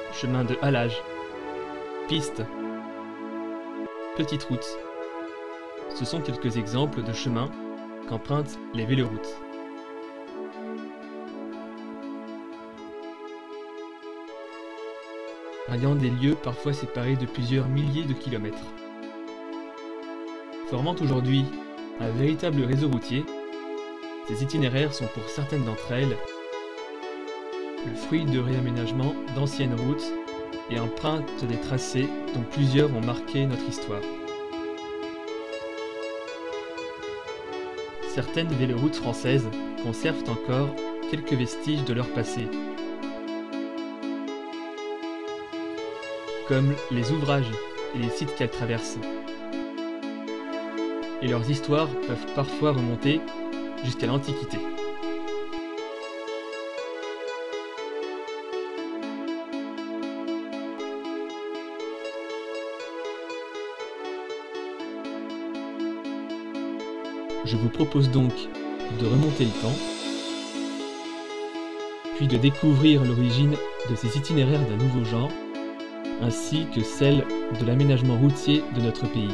chemin de halage, pistes, petites routes. Ce sont quelques exemples de chemins qu'empruntent les véloroutes. Ralliant des lieux parfois séparés de plusieurs milliers de kilomètres. Formant aujourd'hui un véritable réseau routier, ces itinéraires sont pour certaines d'entre elles le fruit de réaménagements d'anciennes routes et empruntent des tracés dont plusieurs ont marqué notre histoire. Certaines véloroutes françaises conservent encore quelques vestiges de leur passé, comme les ouvrages et les sites qu'elles traversent. Et leurs histoires peuvent parfois remonter jusqu'à l'Antiquité. Je vous propose donc de remonter le temps, puis de découvrir l'origine de ces itinéraires d'un nouveau genre, ainsi que celle de l'aménagement routier de notre pays.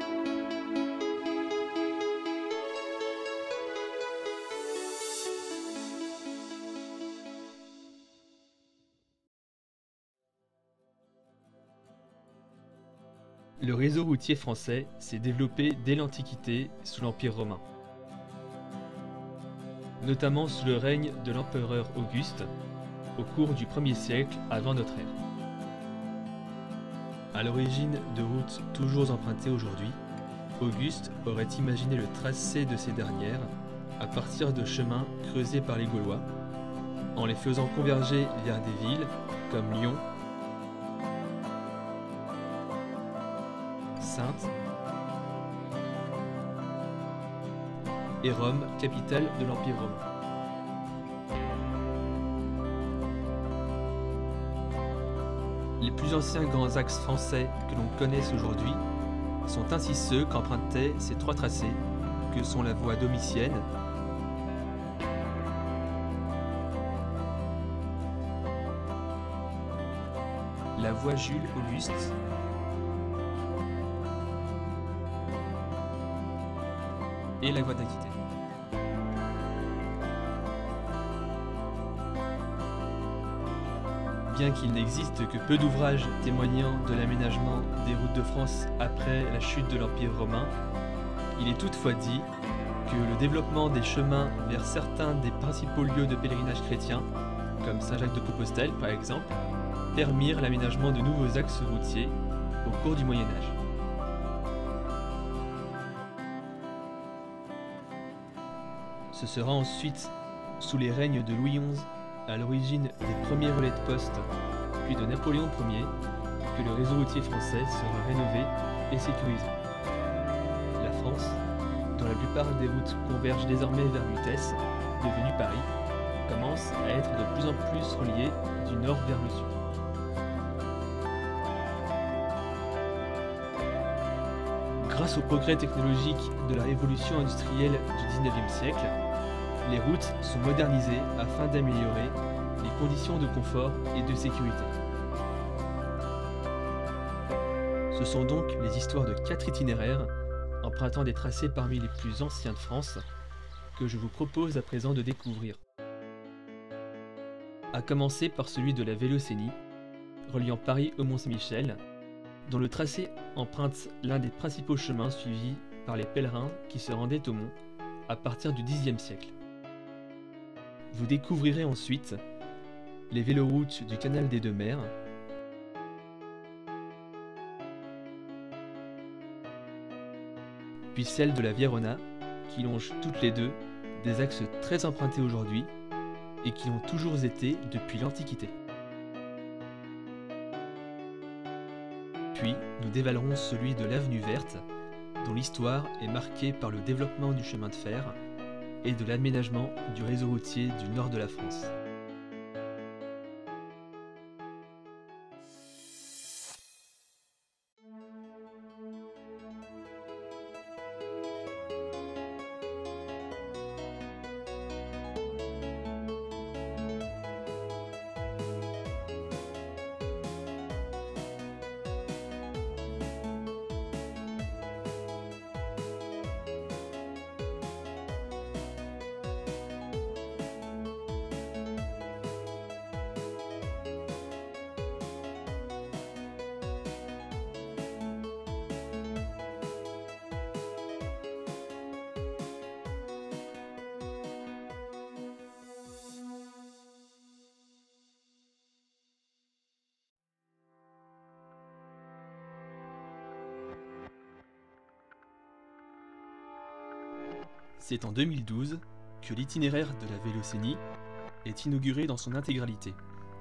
Le réseau routier français s'est développé dès l'Antiquité sous l'Empire romain, notamment sous le règne de l'empereur Auguste au cours du 1er siècle avant notre ère. À l'origine de routes toujours empruntées aujourd'hui, Auguste aurait imaginé le tracé de ces dernières à partir de chemins creusés par les Gaulois, en les faisant converger vers des villes comme Lyon, Saintes et Rome, capitale de l'Empire romain. Les plus anciens grands axes français que l'on connaisse aujourd'hui sont ainsi ceux qu'empruntaient ces trois tracés, que sont la voie domitienne, la voie Jules-Auguste et la voie d'Aquitaine. Bien qu'il n'existe que peu d'ouvrages témoignant de l'aménagement des routes de France après la chute de l'Empire romain, il est toutefois dit que le développement des chemins vers certains des principaux lieux de pèlerinage chrétiens, comme Saint-Jacques-de-Compostelle par exemple, permirent l'aménagement de nouveaux axes routiers au cours du Moyen-Âge. Ce sera ensuite, sous les règnes de Louis XI, à l'origine des premiers relais de poste, puis de Napoléon Ier, que le réseau routier français sera rénové et sécurisé. La France, dont la plupart des routes convergent désormais vers Lutèce, devenue Paris, commence à être de plus en plus reliée du nord vers le sud. Grâce au progrès technologique de la révolution industrielle du XIXe siècle, les routes sont modernisées afin d'améliorer les conditions de confort et de sécurité. Ce sont donc les histoires de 4 itinéraires, empruntant des tracés parmi les plus anciens de France, que je vous propose à présent de découvrir. À commencer par celui de la Vélocénie, reliant Paris au Mont-Saint-Michel, dont le tracé emprunte l'un des principaux chemins suivis par les pèlerins qui se rendaient au mont à partir du Xe siècle. Vous découvrirez ensuite les véloroutes du canal des Deux Mers, puis celle de la Vérona, qui longe toutes les deux des axes très empruntés aujourd'hui et qui ont toujours été depuis l'Antiquité. Puis, nous dévalerons celui de l'avenue verte, dont l'histoire est marquée par le développement du chemin de fer et de l'aménagement du réseau routier du nord de la France. C'est en 2012 que l'itinéraire de la Vélocénie est inauguré dans son intégralité.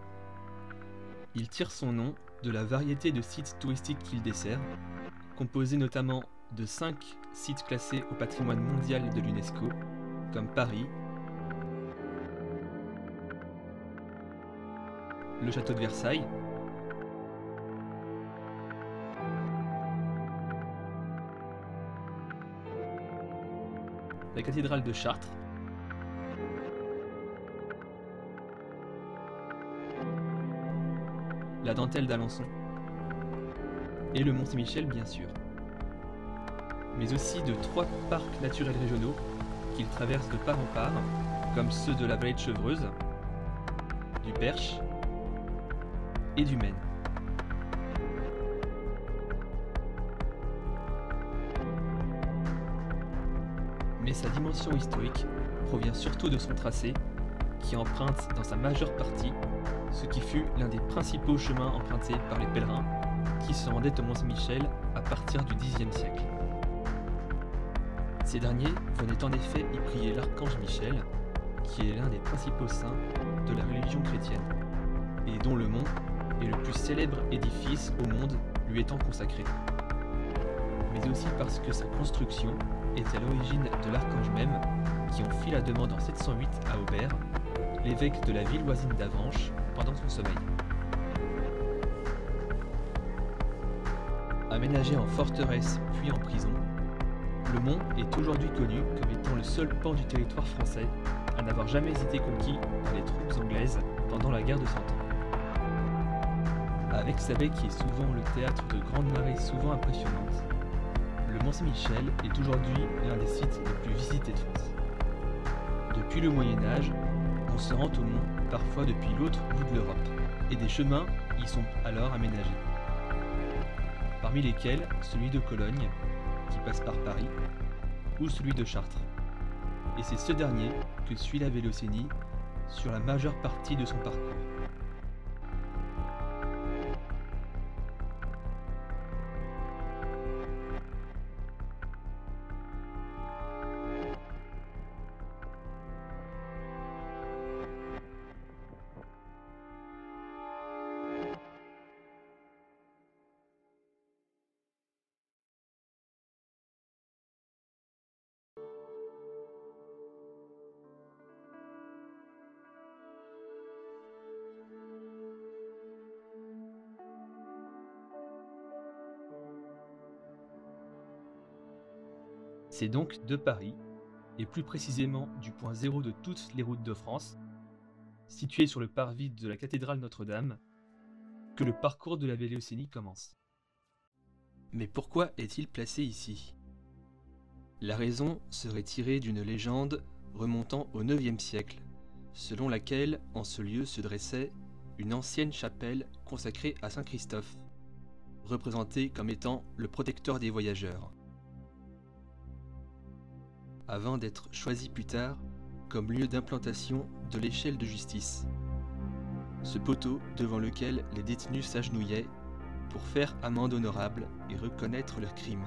Il tire son nom de la variété de sites touristiques qu'il dessert, composés notamment de 5 sites classés au patrimoine mondial de l'UNESCO, comme Paris, le château de Versailles, la cathédrale de Chartres, la dentelle d'Alençon et le Mont-Saint-Michel bien sûr, mais aussi de 3 parcs naturels régionaux qu'il traverse de part en part, comme ceux de la vallée de Chevreuse, du Perche et du Maine. Mais sa dimension historique provient surtout de son tracé, qui emprunte dans sa majeure partie ce qui fut l'un des principaux chemins empruntés par les pèlerins qui se rendaient au Mont-Saint-Michel à partir du Xe siècle. Ces derniers venaient en effet y prier l'archange Michel, qui est l'un des principaux saints de la religion chrétienne, et dont le mont est le plus célèbre édifice au monde lui étant consacré. Mais aussi parce que sa construction est à l'origine de l'archange même, qui en fit la demande en 708 à Aubert, l'évêque de la ville voisine d'Avranches, pendant son sommeil. Aménagé en forteresse puis en prison, le mont est aujourd'hui connu comme étant le seul pan du territoire français à n'avoir jamais été conquis par les troupes anglaises pendant la guerre de Cent Ans. Avec sa baie qui est souvent le théâtre de grandes marées souvent impressionnantes, le Mont-Saint-Michel est aujourd'hui l'un des sites les plus visités de France. Depuis le Moyen-Âge, on se rend au mont parfois depuis l'autre bout de l'Europe, et des chemins y sont alors aménagés. Parmi lesquels celui de Cologne, qui passe par Paris, ou celui de Chartres. Et c'est ce dernier que suit la Vélocénie sur la majeure partie de son parcours. C'est donc de Paris, et plus précisément du point zéro de toutes les routes de France, situé sur le parvis de la cathédrale Notre-Dame, que le parcours de la Vélocénie commence. Mais pourquoi est-il placé ici? La raison serait tirée d'une légende remontant au IXe siècle, selon laquelle en ce lieu se dressait une ancienne chapelle consacrée à Saint Christophe, représenté comme étant le protecteur des voyageurs, avant d'être choisi plus tard comme lieu d'implantation de l'échelle de justice, ce poteau devant lequel les détenus s'agenouillaient pour faire amende honorable et reconnaître leurs crimes.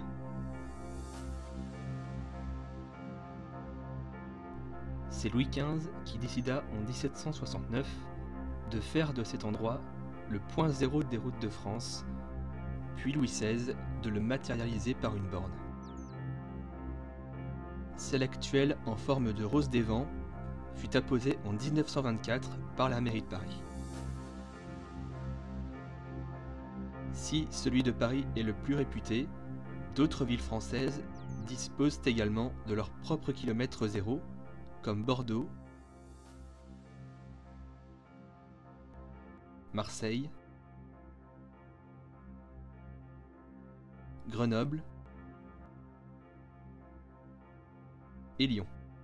C'est Louis XV qui décida en 1769 de faire de cet endroit le point zéro des routes de France, puis Louis XVI de le matérialiser par une borne. Celle actuelle en forme de rose des vents fut apposée en 1924 par la mairie de Paris. Si celui de Paris est le plus réputé, d'autres villes françaises disposent également de leur propre kilomètre zéro, comme Bordeaux, Marseille, Grenoble et Lyon.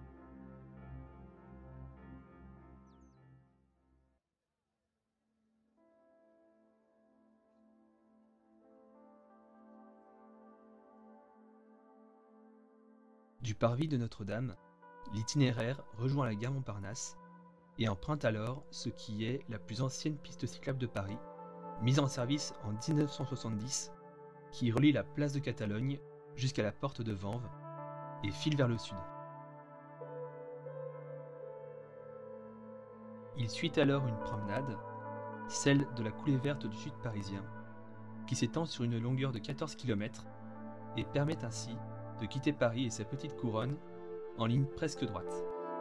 Du parvis de Notre-Dame, l'itinéraire rejoint la gare Montparnasse et emprunte alors ce qui est la plus ancienne piste cyclable de Paris, mise en service en 1970, qui relie la place de Catalogne jusqu'à la porte de Vanves et file vers le sud. Il suit alors une promenade, celle de la coulée verte du sud parisien, qui s'étend sur une longueur de 14 km et permet ainsi de quitter Paris et sa petite couronne en ligne presque droite.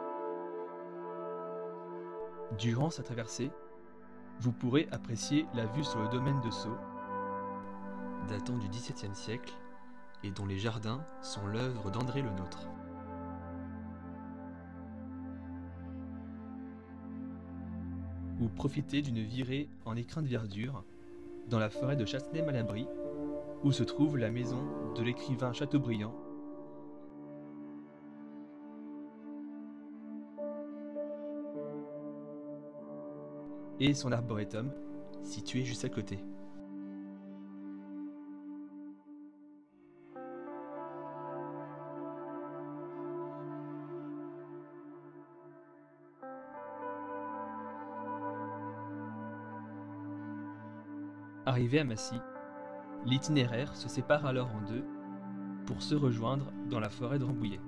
Durant sa traversée, vous pourrez apprécier la vue sur le domaine de Sceaux, datant du XVIIe siècle et dont les jardins sont l'œuvre d'André Le Nôtre. Ou profitez d'une virée en écrin de verdure dans la forêt de Chassenay-Malabry, où se trouve la maison de l'écrivain Chateaubriand, et son arboretum, situé juste à côté. Arrivé à Massy, l'itinéraire se sépare alors en deux pour se rejoindre dans la forêt de Rambouillet.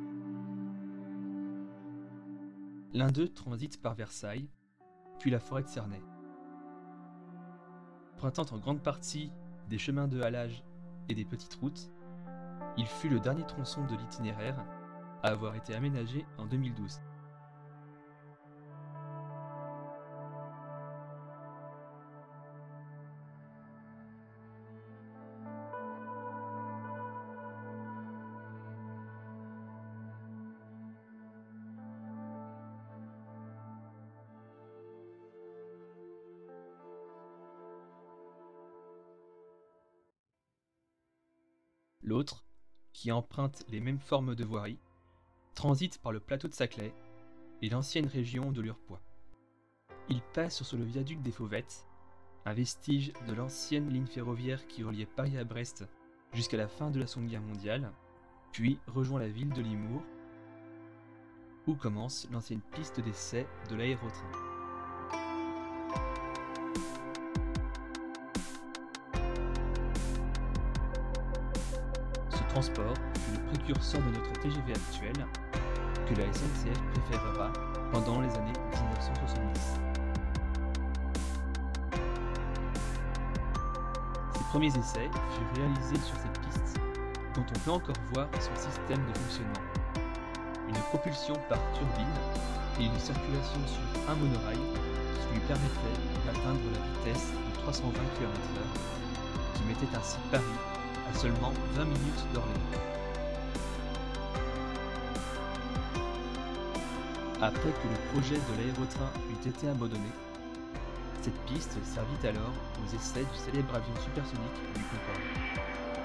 L'un d'eux transite par Versailles, puis la forêt de Cernay. Empruntant en grande partie des chemins de halage et des petites routes, il fut le dernier tronçon de l'itinéraire à avoir été aménagé en 2012. L'autre, qui emprunte les mêmes formes de voirie, transite par le plateau de Saclay et l'ancienne région de l'Urpois. Il passe sur le viaduc des Fauvettes, un vestige de l'ancienne ligne ferroviaire qui reliait Paris à Brest jusqu'à la fin de la Seconde Guerre mondiale, puis rejoint la ville de Limours, où commence l'ancienne piste d'essai de l'aérotrain. Ce transport fut le précurseur de notre TGV actuel, que la SNCF préférera pendant les années 1970. Ces premiers essais furent réalisés sur cette piste, dont on peut encore voir son système de fonctionnement. Une propulsion par turbine et une circulation sur un monorail qui lui permettait d'atteindre la vitesse de 320 km/h, qui mettait ainsi Paris à seulement 20 minutes d'Orléans. Après que le projet de l'aérotrain eut été abandonné, cette piste servit alors aux essais du célèbre avion supersonique du Concorde.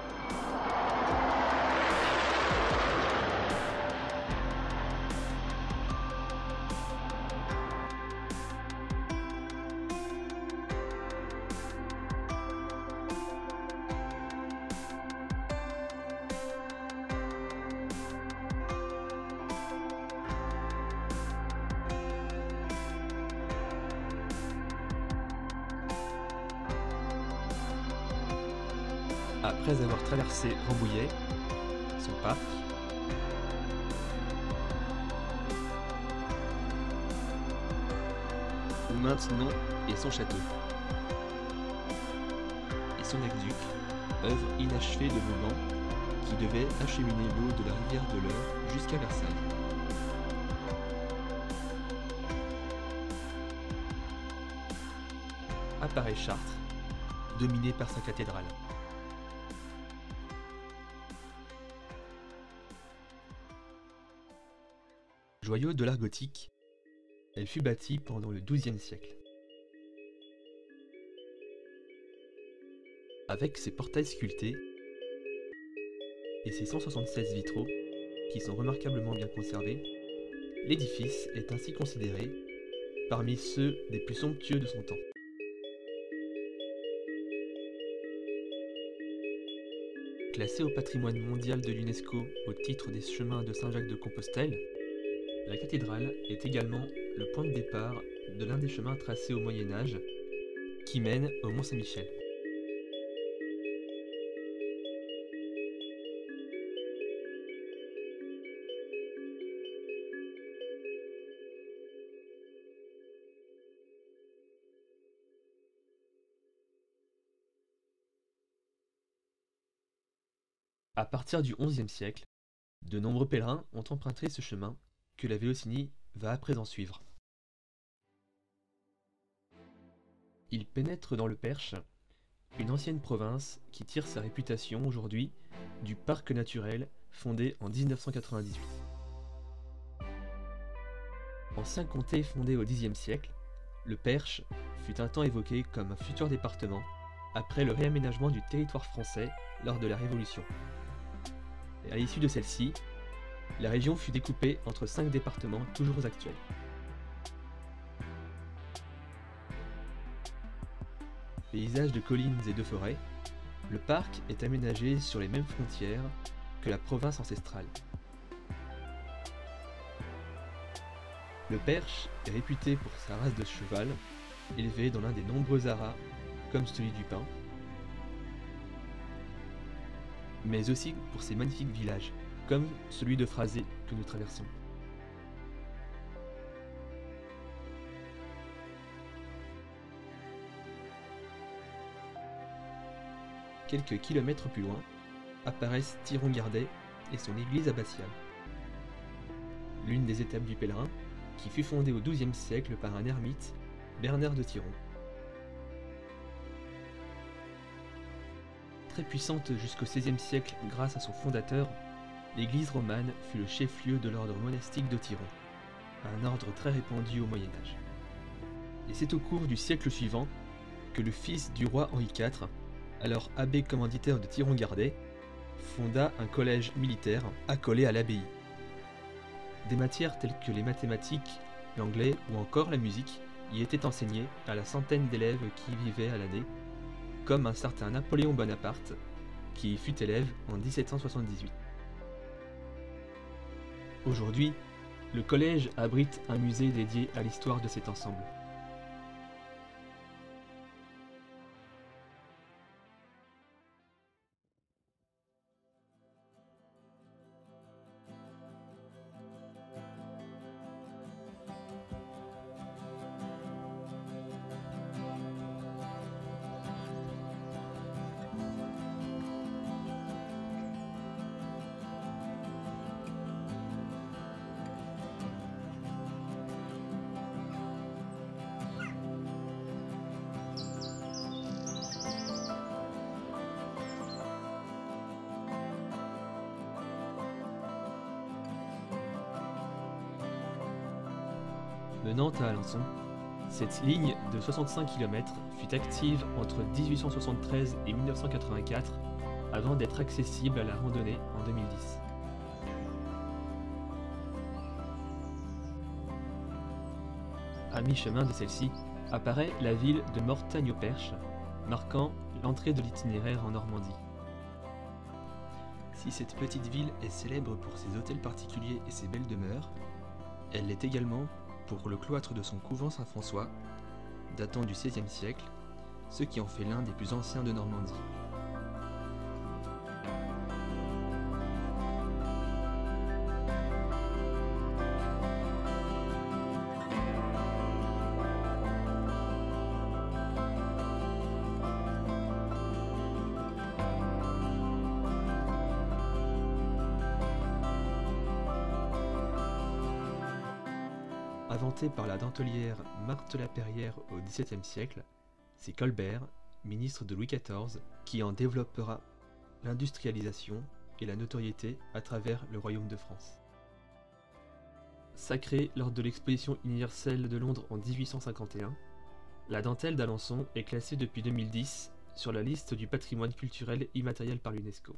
Après avoir traversé Rambouillet, son parc, où maintenant est son château, et son aqueduc, œuvre inachevée de Vauban, qui devait acheminer l'eau de la rivière de l'Eure jusqu'à Versailles. Apparaît Chartres, dominée par sa cathédrale. Joyau de l'art gothique, elle fut bâtie pendant le XIIe siècle. Avec ses portails sculptés et ses 176 vitraux, qui sont remarquablement bien conservés, l'édifice est ainsi considéré parmi ceux des plus somptueux de son temps. Classée au patrimoine mondial de l'UNESCO au titre des chemins de Saint-Jacques-de-Compostelle, la cathédrale est également le point de départ de l'un des chemins tracés au Moyen-Âge qui mène au Mont-Saint-Michel. À partir du XIe siècle, de nombreux pèlerins ont emprunté ce chemin que la Vélocini va à présent suivre. Ils pénètrent dans le Perche, une ancienne province qui tire sa réputation aujourd'hui du parc naturel fondé en 1998. Ancien comté fondé au Xe siècle, le Perche fut un temps évoqué comme un futur département après le réaménagement du territoire français lors de la Révolution. Et à l'issue de celle-ci, la région fut découpée entre 5 départements toujours actuels. Paysage de collines et de forêts, le parc est aménagé sur les mêmes frontières que la province ancestrale. Le Perche est réputé pour sa race de cheval, élevé dans l'un des nombreux haras, comme celui du Pin, mais aussi pour ses magnifiques villages, comme celui de Phrasé que nous traversons. Quelques kilomètres plus loin, apparaissent Thiron-Gardet et son église abbatiale. L'une des étapes du pèlerin, qui fut fondée au XIIe siècle par un ermite, Bernard de Thiron. Très puissante jusqu'au XVIe siècle grâce à son fondateur, l'église romane fut le chef-lieu de l'ordre monastique de Thiron, un ordre très répandu au Moyen-Âge. Et c'est au cours du siècle suivant que le fils du roi Henri IV, alors abbé commanditaire de Thiron-Gardet, fonda un collège militaire accolé à l'abbaye. Des matières telles que les mathématiques, l'anglais ou encore la musique y étaient enseignées à la centaine d'élèves qui y vivaient à l'année, comme un certain Napoléon Bonaparte, qui y fut élève en 1778. Aujourd'hui, le collège abrite un musée dédié à l'histoire de cet ensemble. Menant à Alençon, cette ligne de 65 km fut active entre 1873 et 1984 avant d'être accessible à la randonnée en 2010. À mi-chemin de celle-ci apparaît la ville de Mortagne-au-Perche, marquant l'entrée de l'itinéraire en Normandie. Si cette petite ville est célèbre pour ses hôtels particuliers et ses belles demeures, elle l'est également pour le cloître de son couvent Saint-François, datant du XVIe siècle, ce qui en fait l'un des plus anciens de Normandie. Inventée par la dentelière Marthe Laperrière au XVIIe siècle, c'est Colbert, ministre de Louis XIV, qui en développera l'industrialisation et la notoriété à travers le royaume de France. Sacrée lors de l'exposition universelle de Londres en 1851, la dentelle d'Alençon est classée depuis 2010 sur la liste du patrimoine culturel immatériel par l'UNESCO.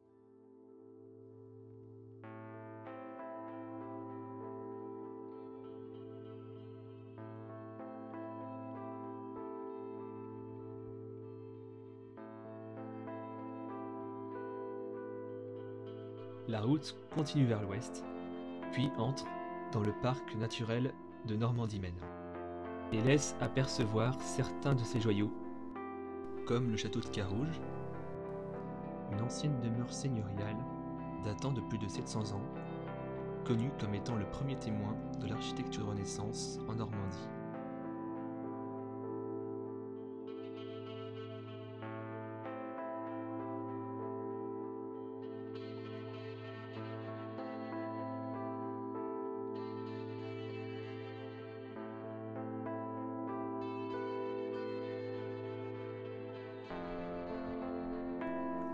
La route continue vers l'ouest, puis entre dans le parc naturel de Normandie-Maine et laisse apercevoir certains de ses joyaux, comme le château de Carouge, une ancienne demeure seigneuriale datant de plus de 700 ans, connue comme étant le premier témoin de l'architecture Renaissance en Normandie.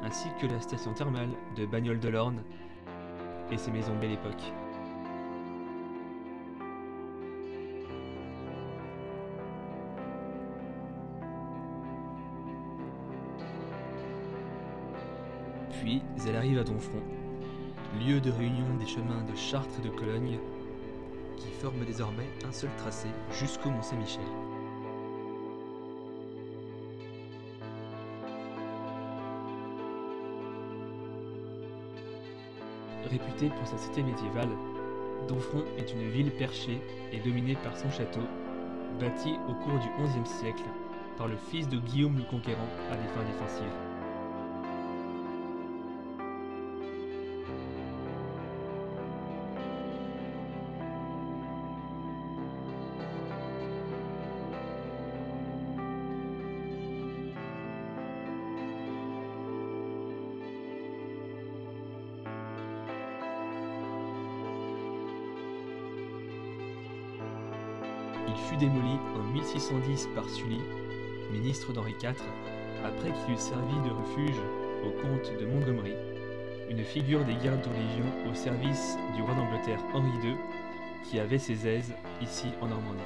ainsi que la station thermale de Bagnoles-de-l'Orne et ses maisons Belle Époque. Puis elle arrive à Domfront, lieu de réunion des chemins de Chartres et de Cologne, qui forment désormais un seul tracé jusqu'au Mont-Saint-Michel. Réputée pour sa cité médiévale, Domfront est une ville perchée et dominée par son château, bâti au cours du XIe siècle par le fils de Guillaume le Conquérant à des fins défensives. Il fut démoli en 1610 par Sully, ministre d'Henri IV, après qu'il eut servi de refuge au comte de Montgomery, une figure des gardes de Légion au service du roi d'Angleterre Henri II, qui avait ses aises ici en Normandie.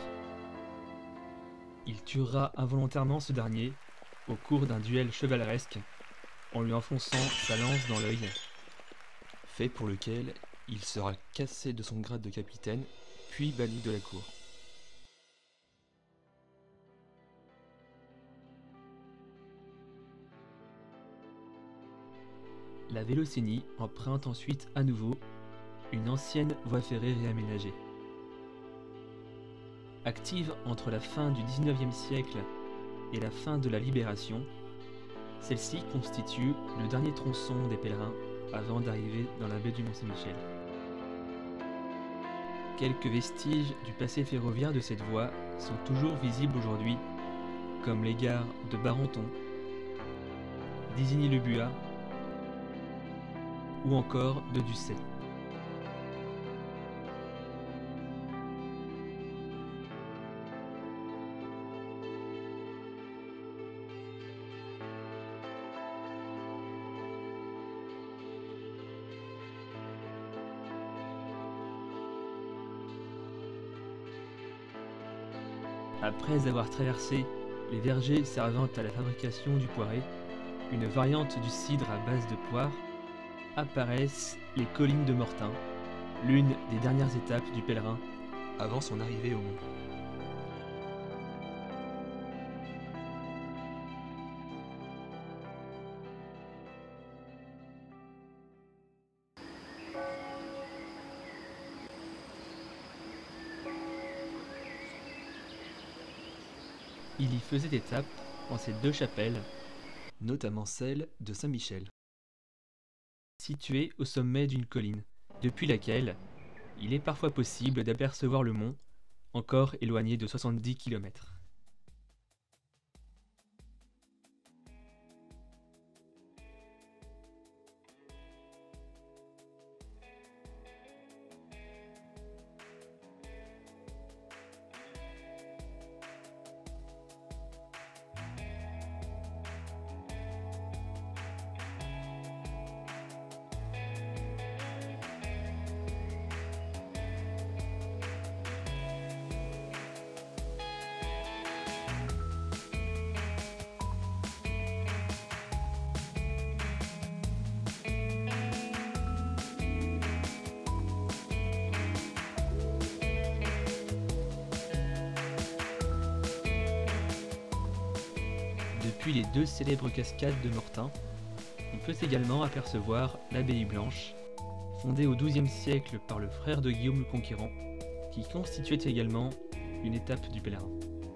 Il tuera involontairement ce dernier au cours d'un duel chevaleresque en lui enfonçant sa lance dans l'œil, fait pour lequel il sera cassé de son grade de capitaine puis banni de la cour. La Vélocénie emprunte ensuite à nouveau une ancienne voie ferrée réaménagée. Active entre la fin du XIXe siècle et la fin de la Libération, celle-ci constitue le dernier tronçon des pèlerins avant d'arriver dans la baie du Mont-Saint-Michel. Quelques vestiges du passé ferroviaire de cette voie sont toujours visibles aujourd'hui, comme les gares de Barenton, d'Isigny-le-Buat ou encore de Ducet. Après avoir traversé les vergers servant à la fabrication du poiré, une variante du cidre à base de poire, apparaissent les collines de Mortain, l'une des dernières étapes du pèlerin avant son arrivée au mont. Il y faisait étape en ces deux chapelles, notamment celle de Saint-Michel, située au sommet d'une colline, depuis laquelle il est parfois possible d'apercevoir le mont, encore éloigné de 70 km. Depuis les deux célèbres cascades de Mortain, on peut également apercevoir l'abbaye Blanche, fondée au XIIe siècle par le frère de Guillaume le Conquérant, qui constituait également une étape du pèlerin.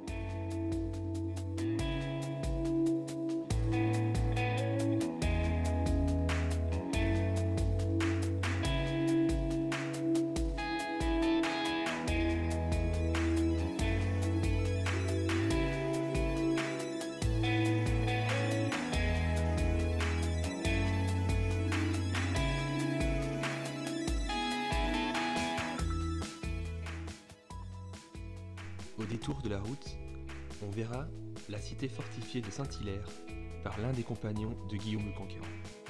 Au détour de la route, on verra la cité fortifiée de Saint-Hilaire par l'un des compagnons de Guillaume le Conquérant.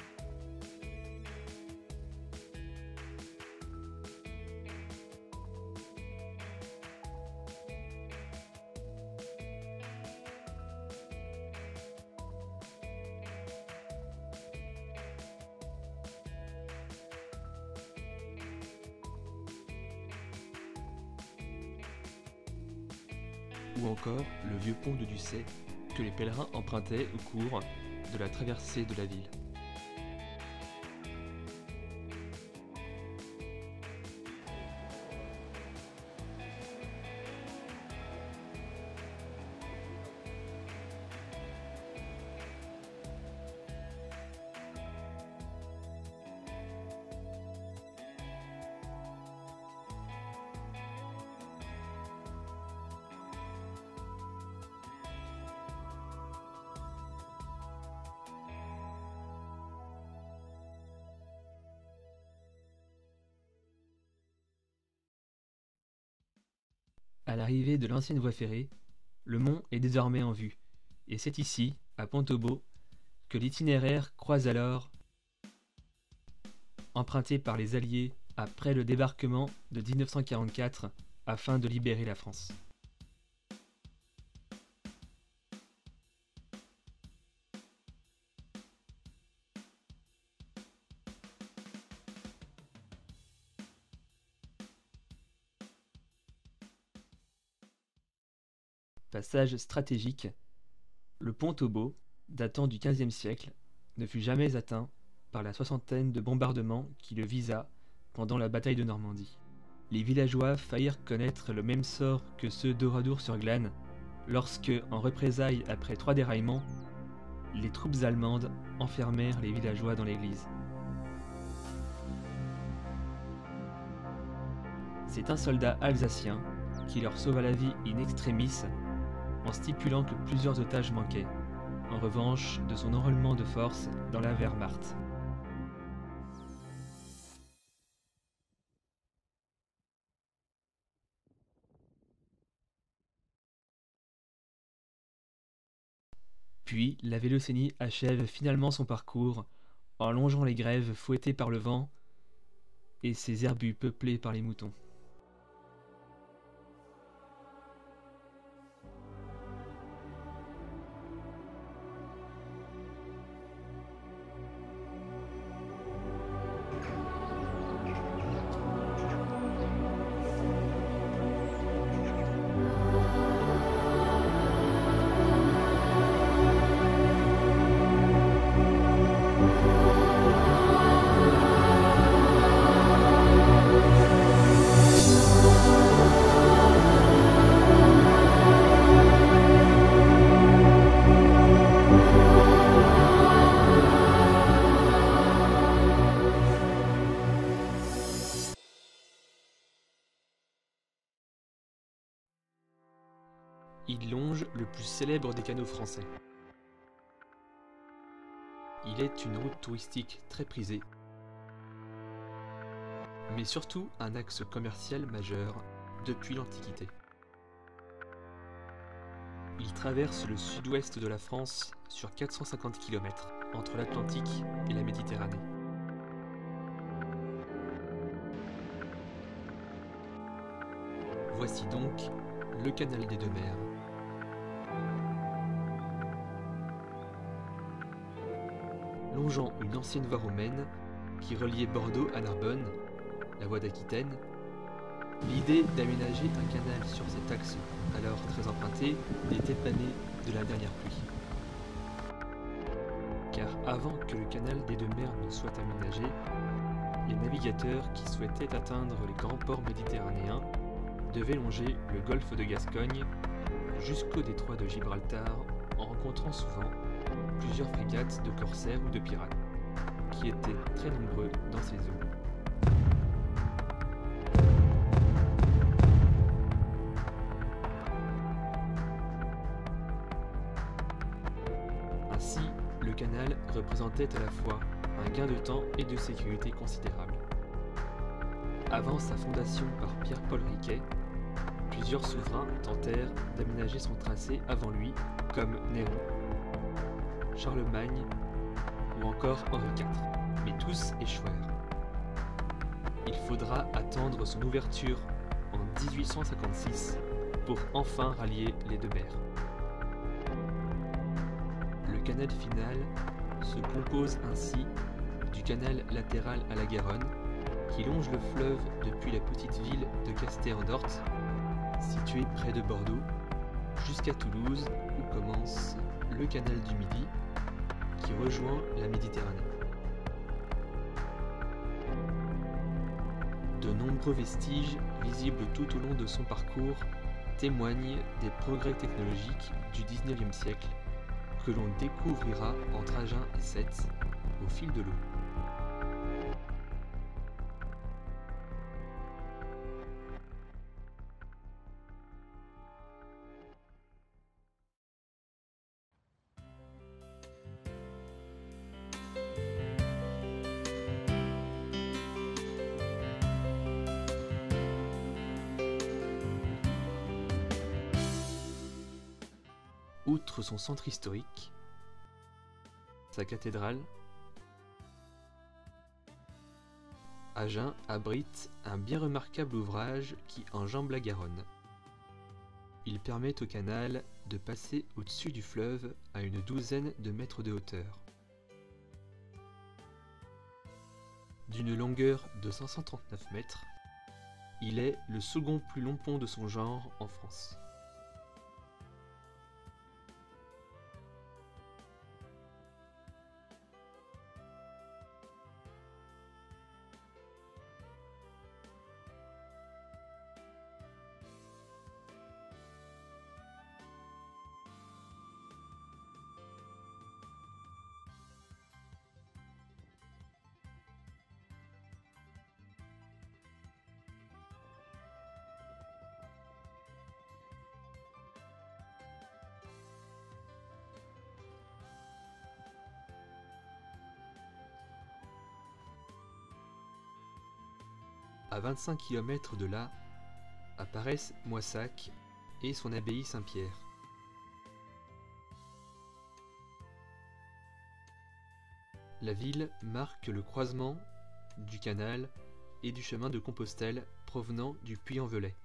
ou encore le vieux pont de Ducet que les pèlerins empruntaient au cours de la traversée de la ville. À l'arrivée de l'ancienne voie ferrée, le mont est désormais en vue, et c'est ici, à Pont-Aubeau, que l'itinéraire croise alors, emprunté par les Alliés après le débarquement de 1944 afin de libérer la France. Passage stratégique, le pont Aubeau, datant du XVe siècle, ne fut jamais atteint par la soixantaine de bombardements qui le visa pendant la bataille de Normandie. Les villageois faillirent connaître le même sort que ceux d'Oradour-sur-Glane lorsque, en représailles après 3 déraillements, les troupes allemandes enfermèrent les villageois dans l'église. C'est un soldat alsacien qui leur sauva la vie in extremis en stipulant que plusieurs otages manquaient, en revanche de son enrôlement de force dans la Wehrmacht. Puis la Vélocénie achève finalement son parcours en longeant les grèves fouettées par le vent et ses herbus peuplés par les moutons. Il longe le plus célèbre des canaux français. Il est une route touristique très prisée, mais surtout un axe commercial majeur depuis l'Antiquité. Il traverse le sud-ouest de la France sur 450 km entre l'Atlantique et la Méditerranée. Voici donc le canal des Deux Mers. Longeant une ancienne voie romaine qui reliait Bordeaux à Narbonne, la voie d'Aquitaine, l'idée d'aménager un canal sur cet axe, alors très emprunté, était panée de la dernière pluie. Car avant que le canal des Deux Mers ne soit aménagé, les navigateurs qui souhaitaient atteindre les grands ports méditerranéens devaient longer le golfe de Gascogne jusqu'au détroit de Gibraltar en rencontrant souvent plusieurs frégates de corsaires ou de pirates, qui étaient très nombreux dans ces eaux. Ainsi, le canal représentait à la fois un gain de temps et de sécurité considérable. Avant sa fondation par Pierre-Paul Riquet, plusieurs souverains tentèrent d'aménager son tracé avant lui, comme Néron, Charlemagne ou encore Henri IV, mais tous échouèrent. Il faudra attendre son ouverture en 1856 pour enfin rallier les deux mers. Le canal final se compose ainsi du canal latéral à la Garonne, qui longe le fleuve depuis la petite ville de Casté-en-Dorthe, située près de Bordeaux, jusqu'à Toulouse où commence le canal du Midi qui rejoint la Méditerranée. De nombreux vestiges, visibles tout au long de son parcours, témoignent des progrès technologiques du XIXe siècle que l'on découvrira entre Agen et Sète au fil de l'eau. Outre son centre historique, sa cathédrale, Agen abrite un bien remarquable ouvrage qui enjambe la Garonne. Il permet au canal de passer au-dessus du fleuve à une douzaine de mètres de hauteur. D'une longueur de 539 mètres, il est le second plus long pont de son genre en France. À 25 km de là, apparaissent Moissac et son abbaye Saint-Pierre. La ville marque le croisement du canal et du chemin de Compostelle provenant du Puy-en-Velay.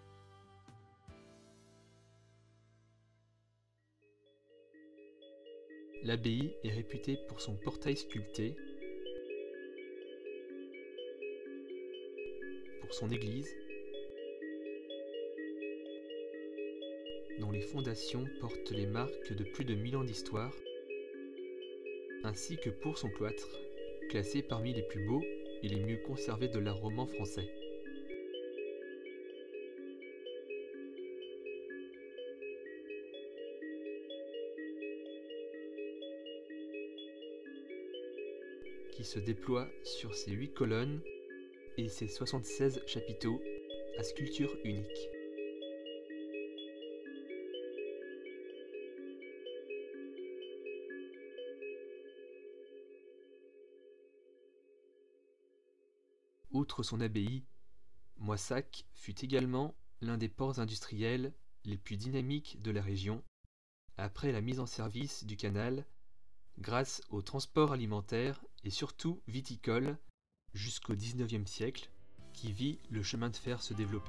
L'abbaye est réputée pour son portail sculpté, pour son église, dont les fondations portent les marques de plus de 1000 ans d'histoire, ainsi que pour son cloître, classé parmi les plus beaux et les mieux conservés de l'art roman français. Qui se déploie sur ses 8 colonnes et ses 76 chapiteaux à sculpture unique. Outre son abbaye, Moissac fut également l'un des ports industriels les plus dynamiques de la région, après la mise en service du canal, grâce au transport alimentaire et surtout viticole jusqu'au XIXe siècle, qui vit le chemin de fer se développer.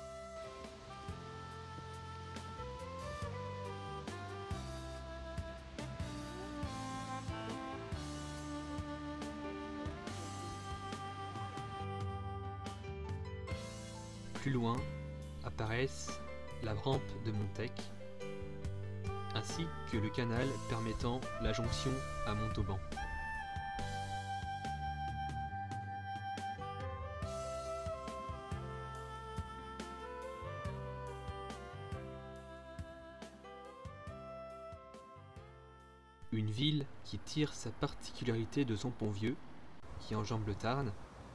Plus loin apparaissent la rampe de Montec, ainsi que le canal permettant la jonction à Montauban. Une ville qui tire sa particularité de son pont vieux, qui enjambe le Tarn,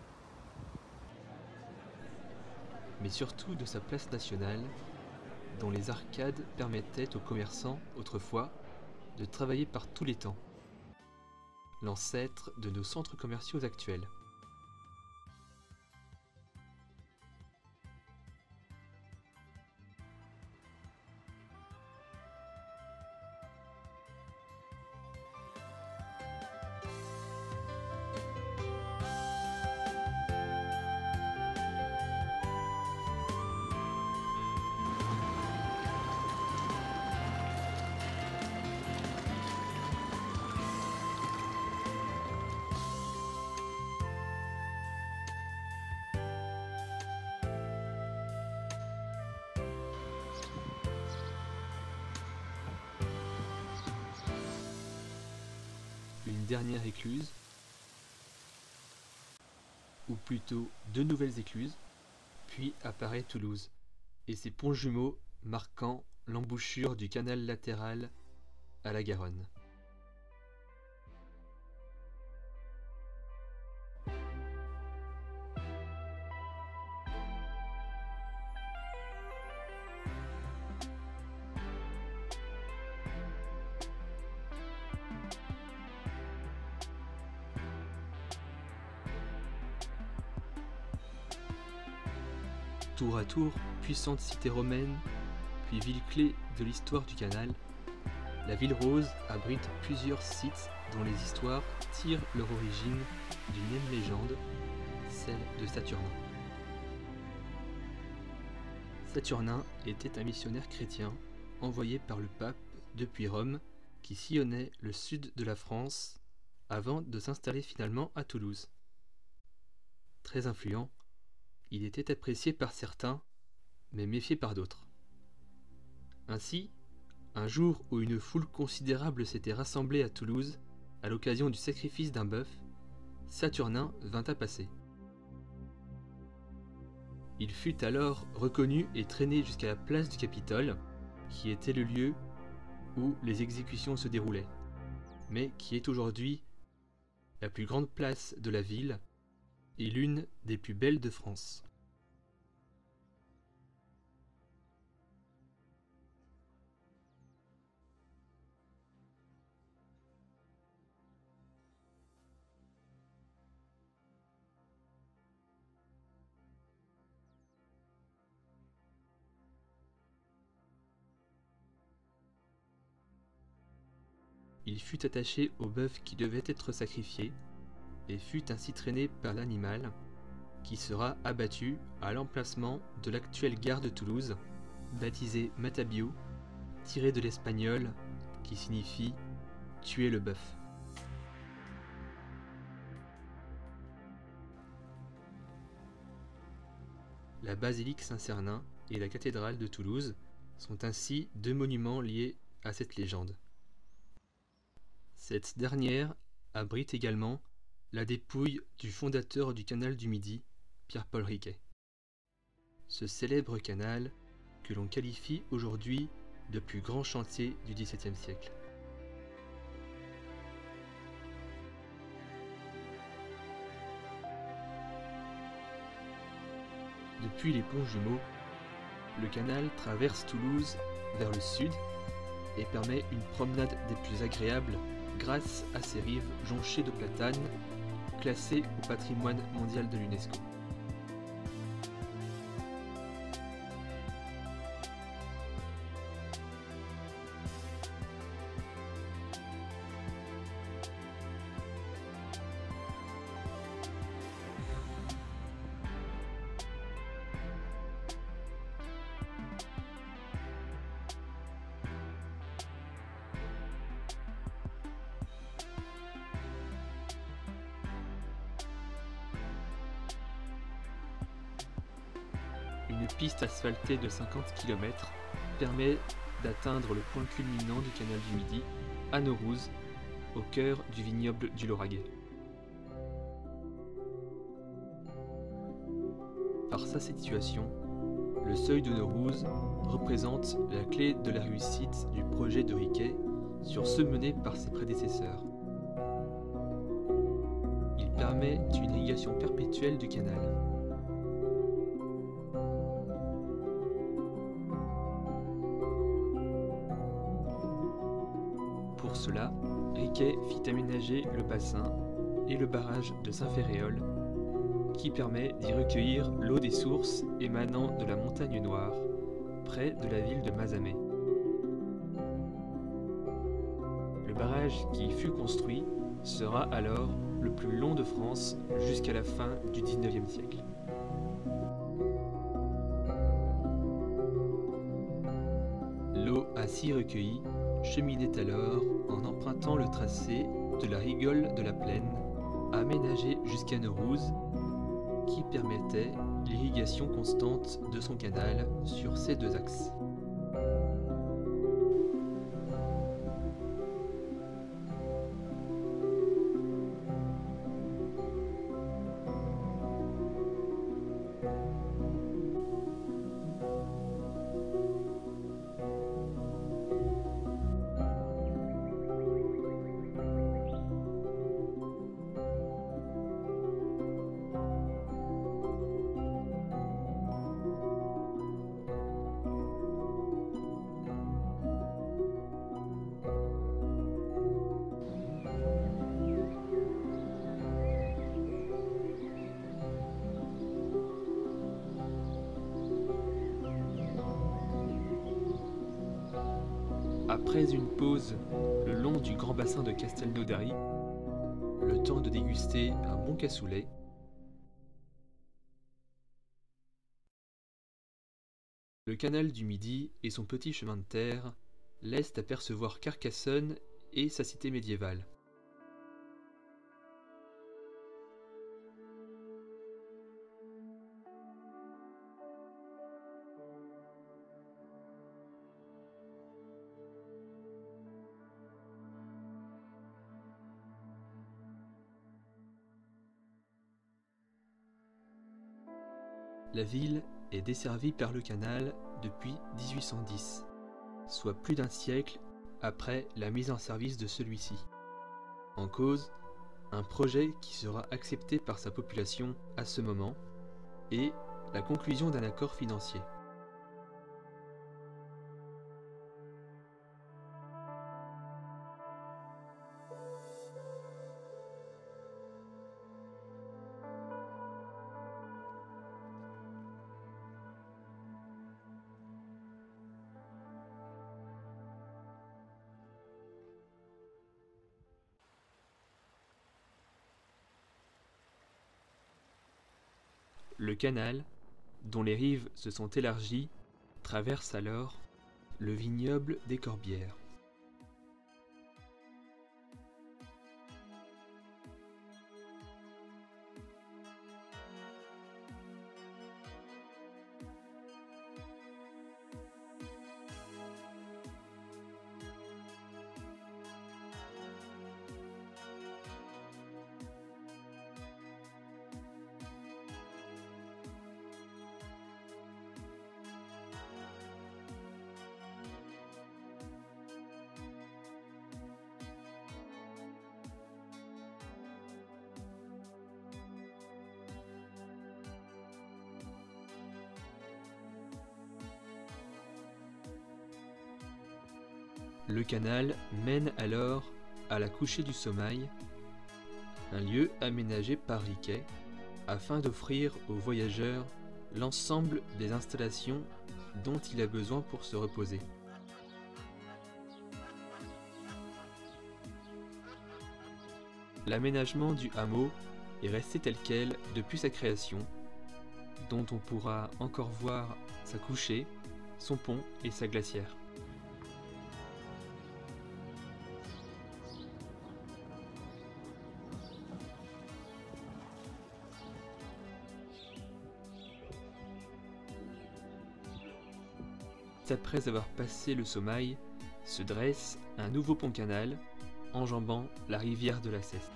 mais surtout de sa place nationale, dont les arcades permettaient aux commerçants, autrefois, de travailler par tous les temps, l'ancêtre de nos centres commerciaux actuels. dernière écluse, ou plutôt 2 nouvelles écluses, puis apparaît Toulouse, et ses ponts jumeaux marquant l'embouchure du canal latéral à la Garonne. Tour à tour, puissante cité romaine, puis ville clé de l'histoire du canal, la ville rose abrite plusieurs sites dont les histoires tirent leur origine d'une même légende, celle de Saturnin. Saturnin était un missionnaire chrétien envoyé par le pape depuis Rome qui sillonnait le sud de la France avant de s'installer finalement à Toulouse. Très influent, il était apprécié par certains, mais méfié par d'autres. Ainsi, un jour où une foule considérable s'était rassemblée à Toulouse à l'occasion du sacrifice d'un bœuf, Saturnin vint à passer. Il fut alors reconnu et traîné jusqu'à la place du Capitole, qui était le lieu où les exécutions se déroulaient, mais qui est aujourd'hui la plus grande place de la ville et l'une des plus belles de France. Il fut attaché au bœuf qui devait être sacrifié, et fut ainsi traîné par l'animal, qui sera abattu à l'emplacement de l'actuelle gare de Toulouse, baptisée Matabiau, tiré de l'espagnol, qui signifie « tuer le bœuf ». La basilique Saint-Cernin et la cathédrale de Toulouse sont ainsi 2 monuments liés à cette légende. Cette dernière abrite également la dépouille du fondateur du canal du Midi, Pierre-Paul Riquet. Ce célèbre canal que l'on qualifie aujourd'hui de plus grand chantier du XVIIe siècle. Depuis les ponts jumeaux, le canal traverse Toulouse vers le sud et permet une promenade des plus agréables grâce à ses rives jonchées de platanes, classées au patrimoine mondial de l'UNESCO. Une piste asphaltée de 50 km permet d'atteindre le point culminant du canal du Midi, à Naurouze, au cœur du vignoble du Lauragais. Par sa situation, le seuil de Naurouze représente la clé de la réussite du projet de Riquet sur ceux menés par ses prédécesseurs. Il permet une irrigation perpétuelle du canal. Pour cela, Riquet fit aménager le bassin et le barrage de Saint-Ferréol, qui permet d'y recueillir l'eau des sources émanant de la Montagne Noire, près de la ville de Mazamet. Le barrage qui fut construit sera alors le plus long de France jusqu'à la fin du XIXe siècle. L'eau ainsi recueillie cheminait alors en empruntant le tracé de la rigole de la Plaine, aménagée jusqu'à Naurouze, qui permettait l'irrigation constante de son canal sur ces 2 axes. Après une pause le long du grand bassin de Castelnaudary, le temps de déguster un bon cassoulet, le canal du Midi et son petit chemin de terre laissent apercevoir Carcassonne et sa cité médiévale. La ville est desservie par le canal depuis 1810, soit plus d'un siècle après la mise en service de celui-ci. En cause, un projet qui sera accepté par sa population à ce moment et la conclusion d'un accord financier. Le canal, dont les rives se sont élargies, traverse alors le vignoble des Corbières. Le canal mène alors à la couchée du Sommail, un lieu aménagé par Riquet afin d'offrir aux voyageurs l'ensemble des installations dont il a besoin pour se reposer. L'aménagement du hameau est resté tel quel depuis sa création, dont on pourra encore voir sa couchée, son pont et sa glacière. Après avoir passé le Sommail, se dresse un nouveau pont-canal enjambant la rivière de la Ceste.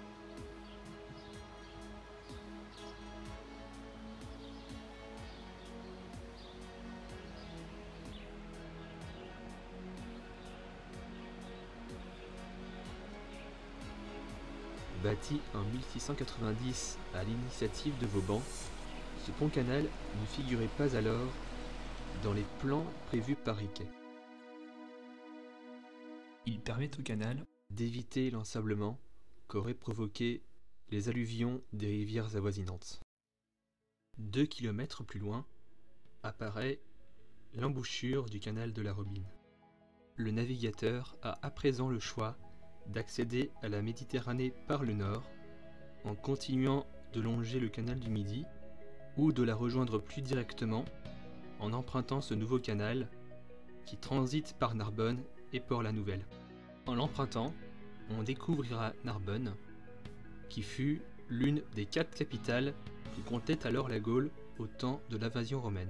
Bâti en 1690 à l'initiative de Vauban, ce pont-canal ne figurait pas alors dans les plans prévus par Riquet. Il permet au canal d'éviter l'ensablement qu'auraient provoqué les alluvions des rivières avoisinantes. 2 kilomètres plus loin apparaît l'embouchure du canal de la Robine. Le navigateur a à présent le choix d'accéder à la Méditerranée par le nord, en continuant de longer le canal du Midi, ou de la rejoindre plus directement en empruntant ce nouveau canal qui transite par Narbonne et Port-la-Nouvelle. En l'empruntant, on découvrira Narbonne, qui fut l'une des 4 capitales que comptait alors la Gaule au temps de l'invasion romaine.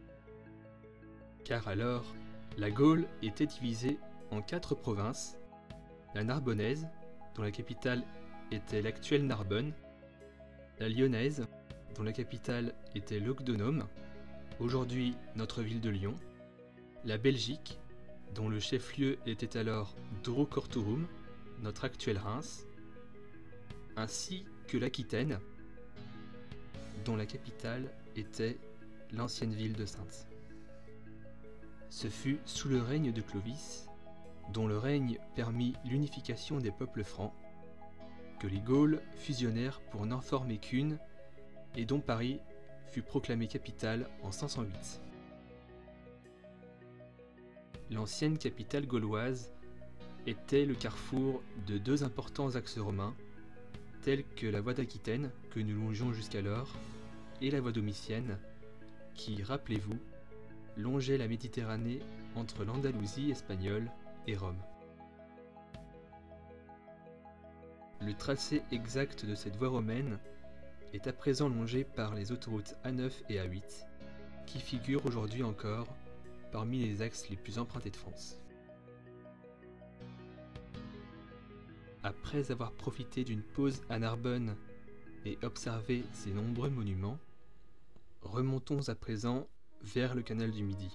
Car alors, la Gaule était divisée en 4 provinces: la Narbonnaise, dont la capitale était l'actuelle Narbonne, la Lyonnaise, dont la capitale était Lugdunum, aujourd'hui notre ville de Lyon, la Belgique, dont le chef-lieu était alors Drocourtorum, notre actuelle Reims, ainsi que l'Aquitaine, dont la capitale était l'ancienne ville de Saintes. Ce fut sous le règne de Clovis, dont le règne permit l'unification des peuples francs, que les Gaules fusionnèrent pour n'en former qu'une, et dont Paris fut proclamée capitale en 508. L'ancienne capitale gauloise était le carrefour de deux importants axes romains, tels que la voie d'Aquitaine, que nous longions jusqu'alors, et la voie domitienne, qui, rappelez-vous, longeait la Méditerranée entre l'Andalousie espagnole et Rome. Le tracé exact de cette voie romaine est à présent longé par les autoroutes A9 et A8, qui figurent aujourd'hui encore parmi les axes les plus empruntés de France. Après avoir profité d'une pause à Narbonne et observé ses nombreux monuments, remontons à présent vers le canal du Midi.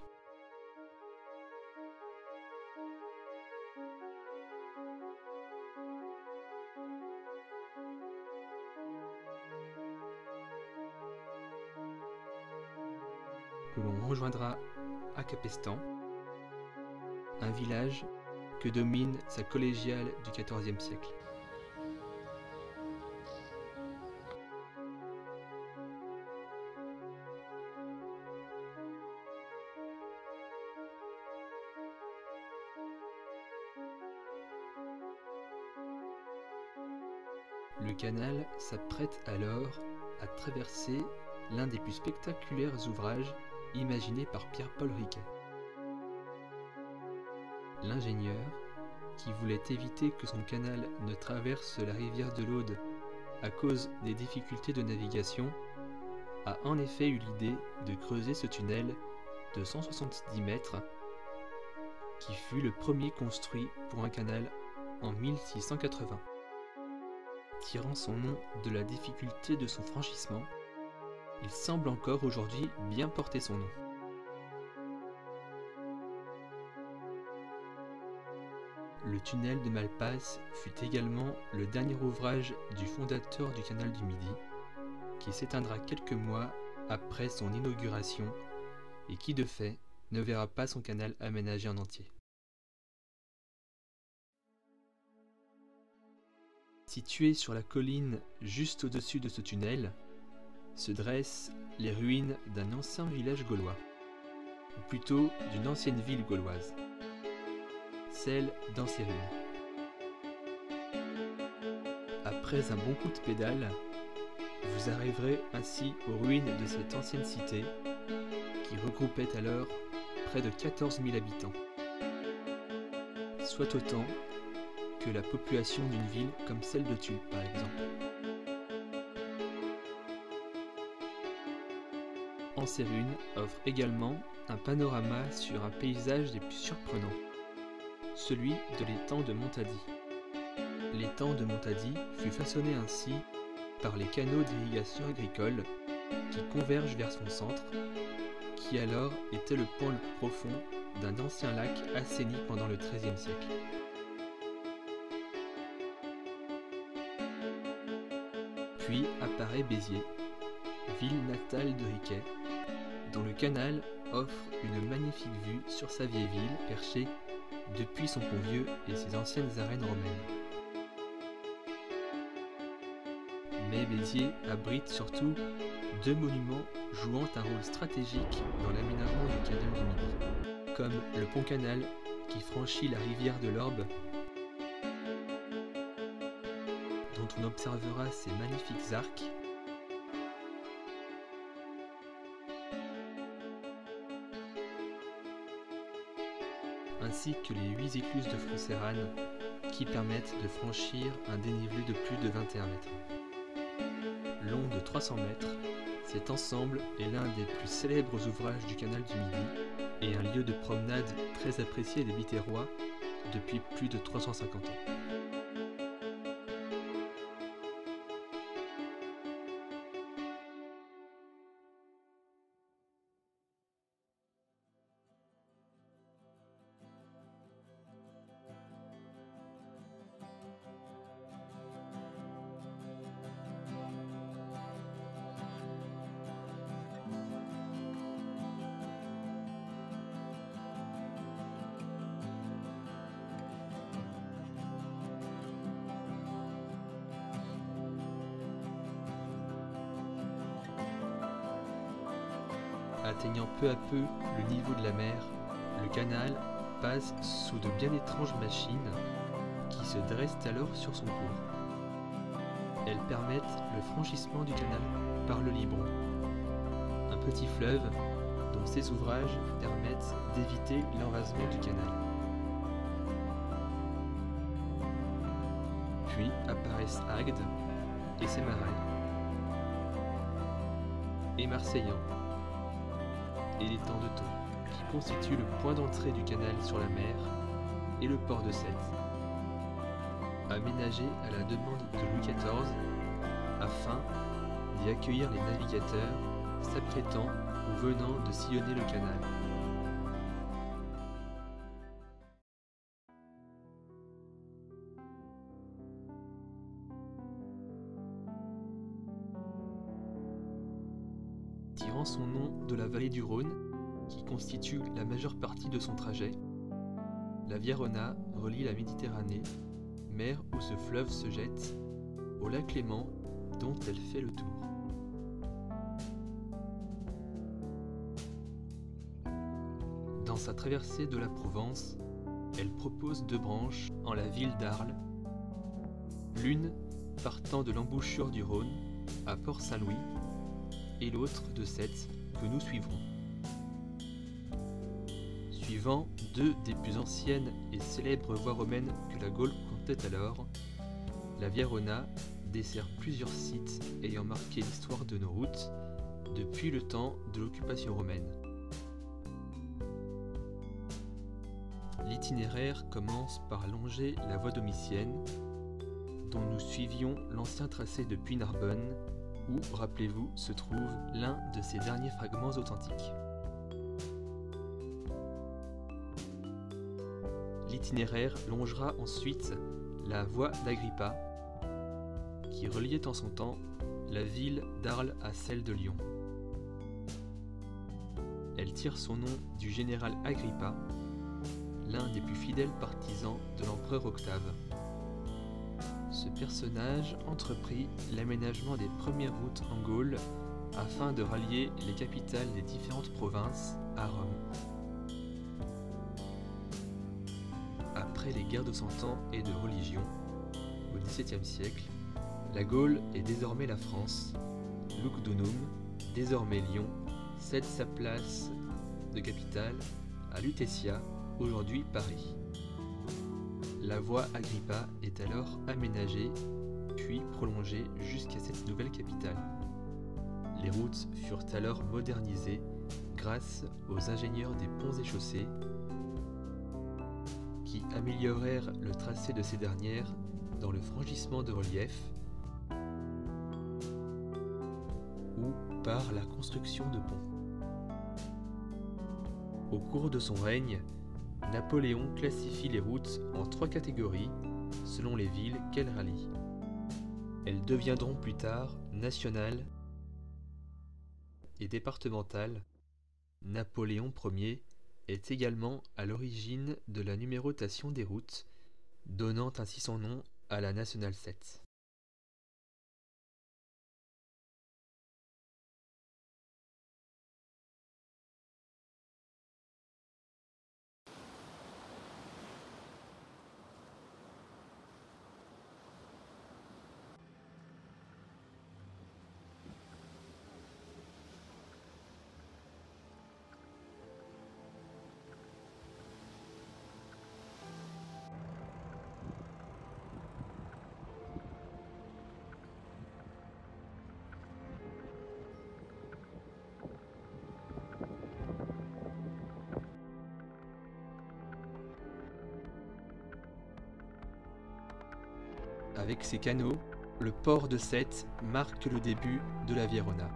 Que l'on rejoindra à Capestan, un village que domine sa collégiale du XIVe siècle. Le canal s'apprête alors à traverser l'un des plus spectaculaires ouvrages imaginés par Pierre-Paul Riquet. L'ingénieur, qui voulait éviter que son canal ne traverse la rivière de l'Aude à cause des difficultés de navigation, a en effet eu l'idée de creuser ce tunnel de 170 mètres qui fut le premier construit pour un canal en 1680. Tirant son nom de la difficulté de son franchissement, il semble encore aujourd'hui bien porter son nom. Le tunnel de Malpasse fut également le dernier ouvrage du fondateur du canal du Midi, qui s'éteindra quelques mois après son inauguration et qui de fait ne verra pas son canal aménagé en entier. Situé sur la colline juste au-dessus de ce tunnel, se dressent les ruines d'un ancien village gaulois, ou plutôt d'une ancienne ville gauloise, celle d'Ancérune. Après un bon coup de pédale, vous arriverez ainsi aux ruines de cette ancienne cité qui regroupait alors près de 14 000 habitants, soit autant que la population d'une ville comme celle de Tulle par exemple. Ancérune offre également un panorama sur un paysage des plus surprenants, celui de l'étang de Montady. L'étang de Montady fut façonné ainsi par les canaux d'irrigation agricole qui convergent vers son centre, qui alors était le point le plus profond d'un ancien lac assaini pendant le XIIIe siècle. Puis apparaît Béziers, ville natale de Riquet, dont le canal offre une magnifique vue sur sa vieille ville perchée depuis son pont vieux et ses anciennes arènes romaines. Mais Béziers abrite surtout deux monuments jouant un rôle stratégique dans l'aménagement du canal du Midi, comme le pont-canal qui franchit la rivière de l'Orbe, dont on observera ses magnifiques arcs, ainsi que les 8 écluses de Froncérane qui permettent de franchir un dénivelé de plus de 21 mètres. Long de 300 mètres, cet ensemble est l'un des plus célèbres ouvrages du canal du Midi et un lieu de promenade très apprécié des Biterrois depuis plus de 350 ans. Atteignant peu à peu le niveau de la mer, le canal passe sous de bien étranges machines qui se dressent alors sur son cours. Elles permettent le franchissement du canal par le Libron, un petit fleuve dont ces ouvrages permettent d'éviter l'envasement du canal. Puis apparaissent Agde et ses marais, et Marseillan, et l'étang de Thau, qui constitue le point d'entrée du canal sur la mer, et le port de Sète, aménagé à la demande de Louis XIV afin d'y accueillir les navigateurs s'apprêtant ou venant de sillonner le canal. Tirant son nom de la vallée du Rhône, qui constitue la majeure partie de son trajet, la Vierona relie la Méditerranée, mer où ce fleuve se jette, au lac Léman dont elle fait le tour. Dans sa traversée de la Provence, elle propose deux branches en la ville d'Arles, l'une partant de l'embouchure du Rhône à Port-Saint-Louis et l'autre de Sète que nous suivrons. Suivant deux des plus anciennes et célèbres voies romaines que la Gaule comptait alors, la Vierona dessert plusieurs sites ayant marqué l'histoire de nos routes depuis le temps de l'occupation romaine. L'itinéraire commence par longer la voie domitienne, dont nous suivions l'ancien tracé depuis Narbonne, où, rappelez-vous, se trouve l'un de ses derniers fragments authentiques. L'itinéraire longera ensuite la voie d'Agrippa, qui reliait en son temps la ville d'Arles à celle de Lyon. Elle tire son nom du général Agrippa, l'un des plus fidèles partisans de l'empereur Octave. Ce personnage entreprit l'aménagement des premières routes en Gaule afin de rallier les capitales des différentes provinces à Rome. Après les guerres de Cent Ans et de religion, au XVIIe siècle, la Gaule est désormais la France. Lugdunum, désormais Lyon, cède sa place de capitale à Lutetia, aujourd'hui Paris. La voie Agrippa est alors aménagée, puis prolongée jusqu'à cette nouvelle capitale. Les routes furent alors modernisées grâce aux ingénieurs des ponts et chaussées qui améliorèrent le tracé de ces dernières dans le franchissement de relief ou par la construction de ponts. Au cours de son règne, Napoléon classifie les routes en 3 catégories selon les villes qu'elles rallient. Elles deviendront plus tard nationales et départementales. Napoléon Ier est également à l'origine de la numérotation des routes, donnant ainsi son nom à la nationale 7. Avec ses canaux, le port de Sète marque le début de la Vierona.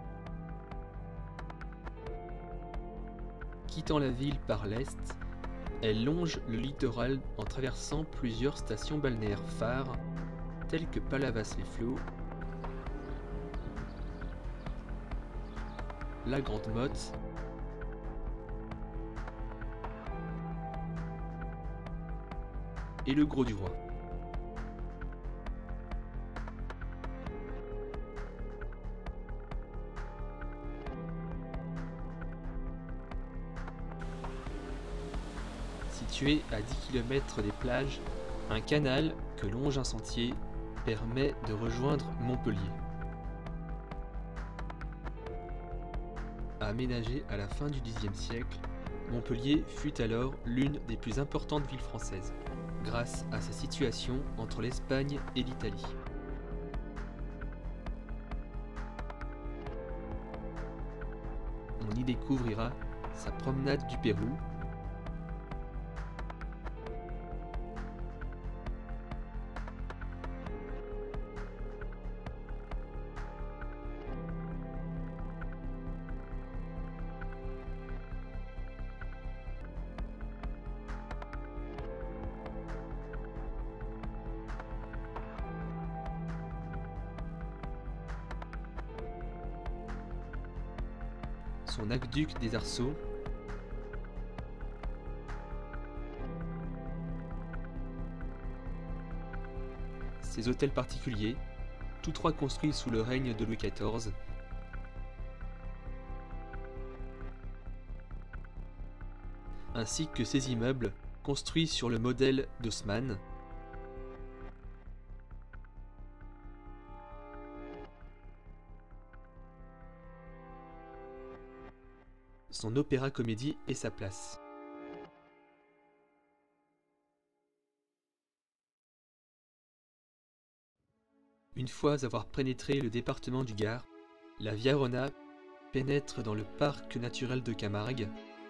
Quittant la ville par l'est, elle longe le littoral en traversant plusieurs stations balnéaires phares telles que Palavas-les-Flots, la Grande Motte et le Gros du Roi. Situé à 10 km des plages, un canal que longe un sentier permet de rejoindre Montpellier. Aménagé à la fin du Xe siècle, Montpellier fut alors l'une des plus importantes villes françaises, grâce à sa situation entre l'Espagne et l'Italie. On y découvrira sa promenade du Pérou, son aqueduc des Arceaux, ses hôtels particuliers, tous trois construits sous le règne de Louis XIV, ainsi que ses immeubles construits sur le modèle d'Haussmann, son opéra-comédie et sa place. Une fois avoir pénétré le département du Gard, la Via Rona pénètre dans le parc naturel de Camargue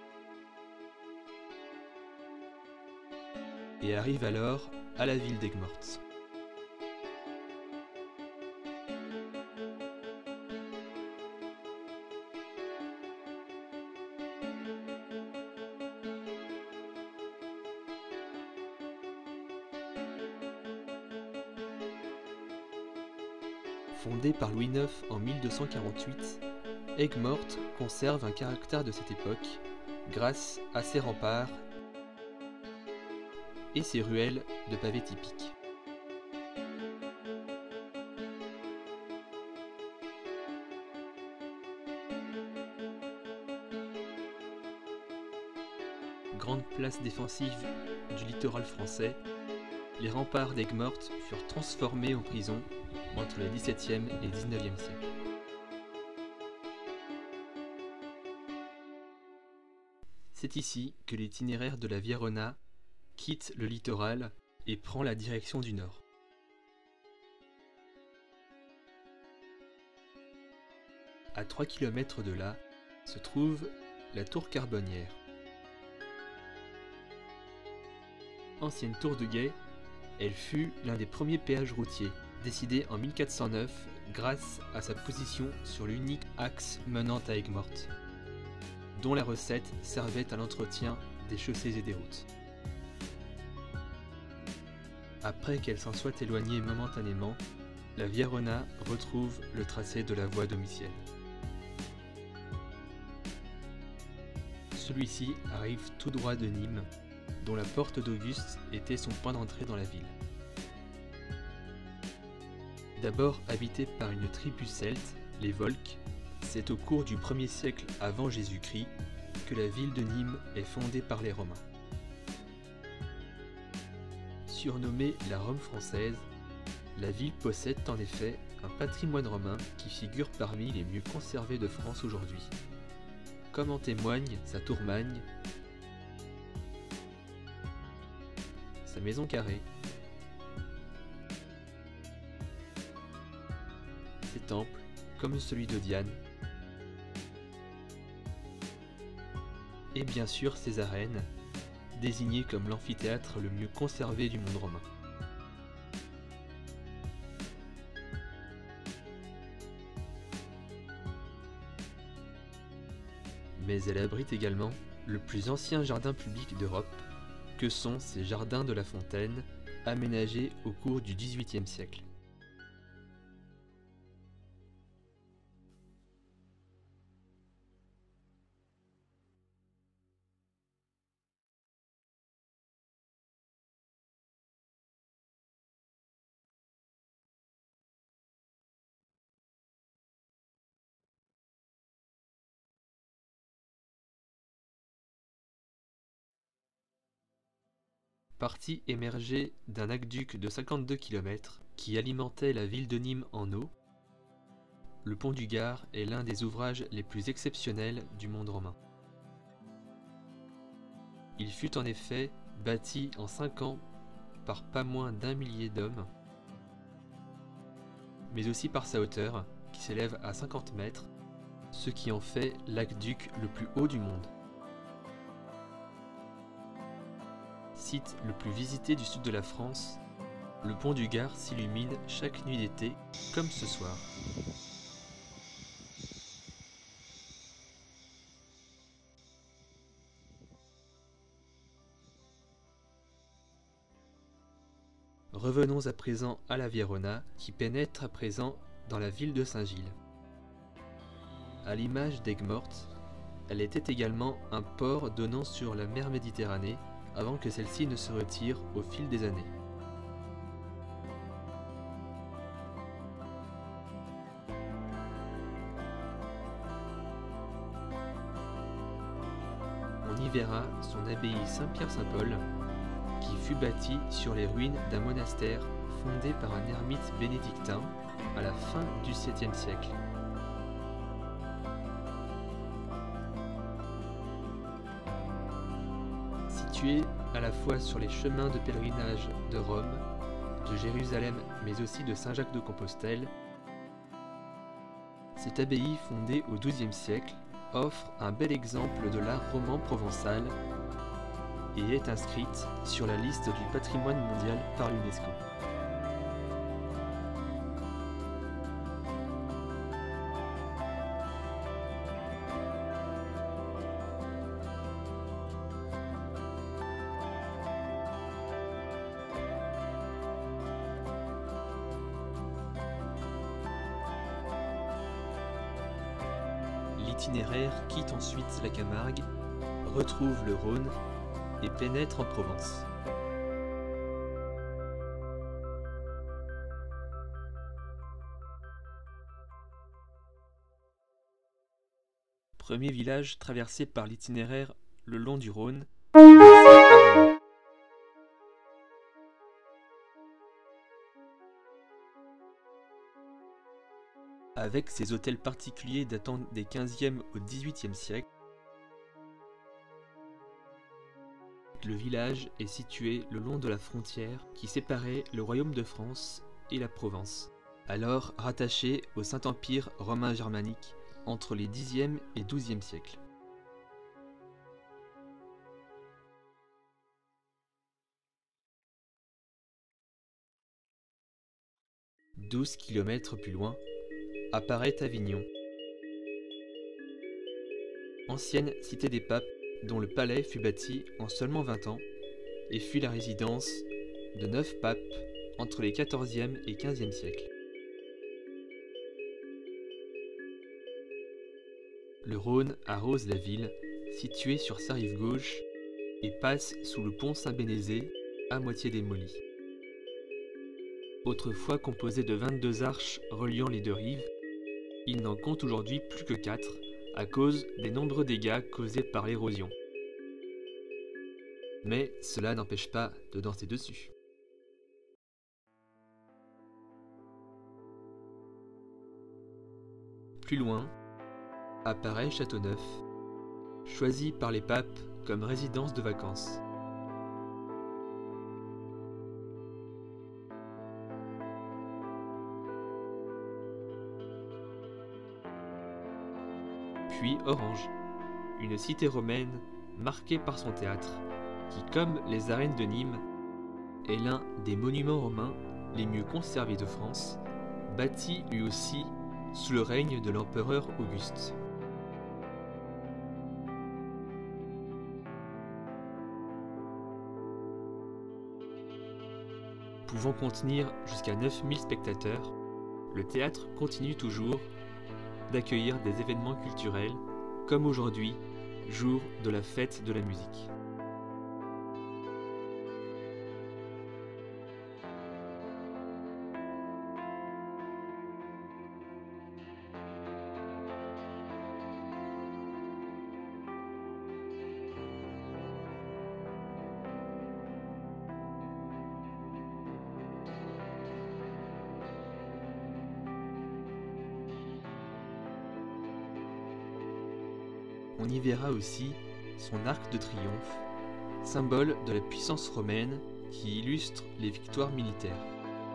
et arrive alors à la ville d'Aigues-Mortes. Fondée par Louis IX en 1248, Aigues-Mortes conserve un caractère de cette époque grâce à ses remparts et ses ruelles de pavés typiques. Grande place défensive du littoral français, les remparts d'Aigues-Mortes furent transformés en prison entre le XVIIe et XIXe siècle. C'est ici que l'itinéraire de la Via Rona quitte le littoral et prend la direction du nord. À 3 km de là se trouve la tour Carbonnière. Ancienne tour de guet, elle fut l'un des premiers péages routiers, décidé en 1409 grâce à sa position sur l'unique axe menant à Aigues-Mortes, dont la recette servait à l'entretien des chaussées et des routes. Après qu'elle s'en soit éloignée momentanément, la Via Rona retrouve le tracé de la voie domitienne. Celui-ci arrive tout droit de Nîmes, dont la porte d'Auguste était son point d'entrée dans la ville. D'abord habitée par une tribu celte, les Volsques, c'est au cours du 1er siècle avant Jésus-Christ que la ville de Nîmes est fondée par les Romains. Surnommée la Rome française, la ville possède en effet un patrimoine romain qui figure parmi les mieux conservés de France aujourd'hui, comme en témoigne sa tour Magne, sa maison carrée, ses temples comme celui de Diane, et bien sûr ses arènes, désignées comme l'amphithéâtre le mieux conservé du monde romain. Mais elle abrite également le plus ancien jardin public d'Europe, que sont ces jardins de la Fontaine, aménagés au cours du XVIIIe siècle. parti émergeait d'un aqueduc de 52 km qui alimentait la ville de Nîmes en eau. Le pont du Gard est l'un des ouvrages les plus exceptionnels du monde romain. Il fut en effet bâti en 5 ans par pas moins d'1 millier d'hommes, mais aussi par sa hauteur, qui s'élève à 50 mètres, ce qui en fait l'aqueduc le plus haut du monde. Site le plus visité du sud de la France, le pont du Gard s'illumine chaque nuit d'été, comme ce soir. Revenons à présent à la Vierona, qui pénètre à présent dans la ville de Saint-Gilles. À l'image d'Aigues-Mortes, elle était également un port donnant sur la mer Méditerranée, avant que celle-ci ne se retire au fil des années. On y verra son abbaye Saint-Pierre-Saint-Paul, qui fut bâtie sur les ruines d'un monastère fondé par un ermite bénédictin à la fin du 7e siècle. Située à la fois sur les chemins de pèlerinage de Rome, de Jérusalem mais aussi de Saint-Jacques-de-Compostelle, cette abbaye fondée au XIIe siècle offre un bel exemple de l'art roman provençal et est inscrite sur la liste du patrimoine mondial par l'UNESCO. L'itinéraire quitte ensuite la Camargue, retrouve le Rhône et pénètre en Provence. Premier village traversé par l'itinéraire le long du Rhône, avec ses hôtels particuliers datant des 15e au 18e siècles. Le village est situé le long de la frontière qui séparait le royaume de France et la Provence, alors rattaché au Saint-Empire romain germanique entre les 10e et 12e siècles. « 12 km plus loin, apparaît Avignon, ancienne cité des papes dont le palais fut bâti en seulement 20 ans et fut la résidence de 9 papes entre les 14e et 15e siècles. Le Rhône arrose la ville, située sur sa rive gauche, et passe sous le pont Saint-Bénézé, à moitié démoli. Autrefois composé de 22 arches reliant les deux rives, il n'en compte aujourd'hui plus que 4, à cause des nombreux dégâts causés par l'érosion. Mais cela n'empêche pas de danser dessus. Plus loin, apparaît Châteauneuf, choisi par les papes comme résidence de vacances. Puis Orange, une cité romaine marquée par son théâtre, qui, comme les arènes de Nîmes, est l'un des monuments romains les mieux conservés de France, bâti lui aussi sous le règne de l'empereur Auguste. Pouvant contenir jusqu'à 9000 spectateurs, le théâtre continue toujours d'accueillir des événements culturels, comme aujourd'hui, jour de la fête de la musique. on y verra aussi son arc de triomphe, symbole de la puissance romaine qui illustre les victoires militaires.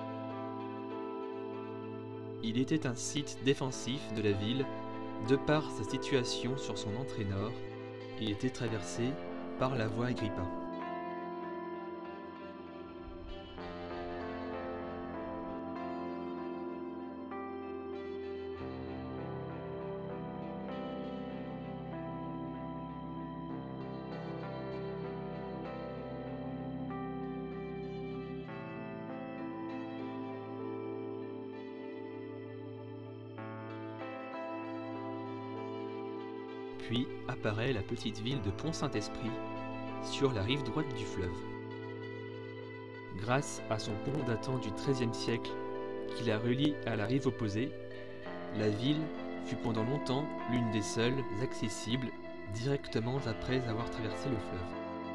Il était un site défensif de la ville de par sa situation sur son entrée nord et était traversé par la voie Agrippa. Puis apparaît la petite ville de Pont-Saint-Esprit, sur la rive droite du fleuve. Grâce à son pont datant du XIIIe siècle qui la relie à la rive opposée, la ville fut pendant longtemps l'une des seules accessibles directement après avoir traversé le fleuve.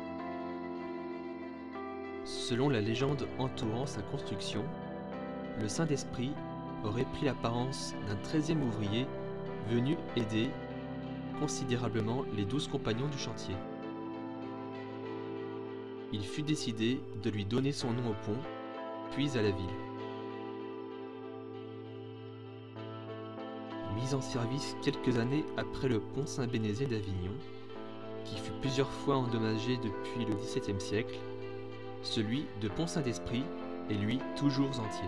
Selon la légende entourant sa construction, le Saint-Esprit aurait pris l'apparence d'un 13e ouvrier venu aider considérablement les 12 compagnons du chantier. Il fut décidé de lui donner son nom au pont, puis à la ville. Mis en service quelques années après le pont Saint-Bénézet d'Avignon, qui fut plusieurs fois endommagé depuis le XVIIe siècle, celui de Pont-Saint-Esprit est lui toujours entier.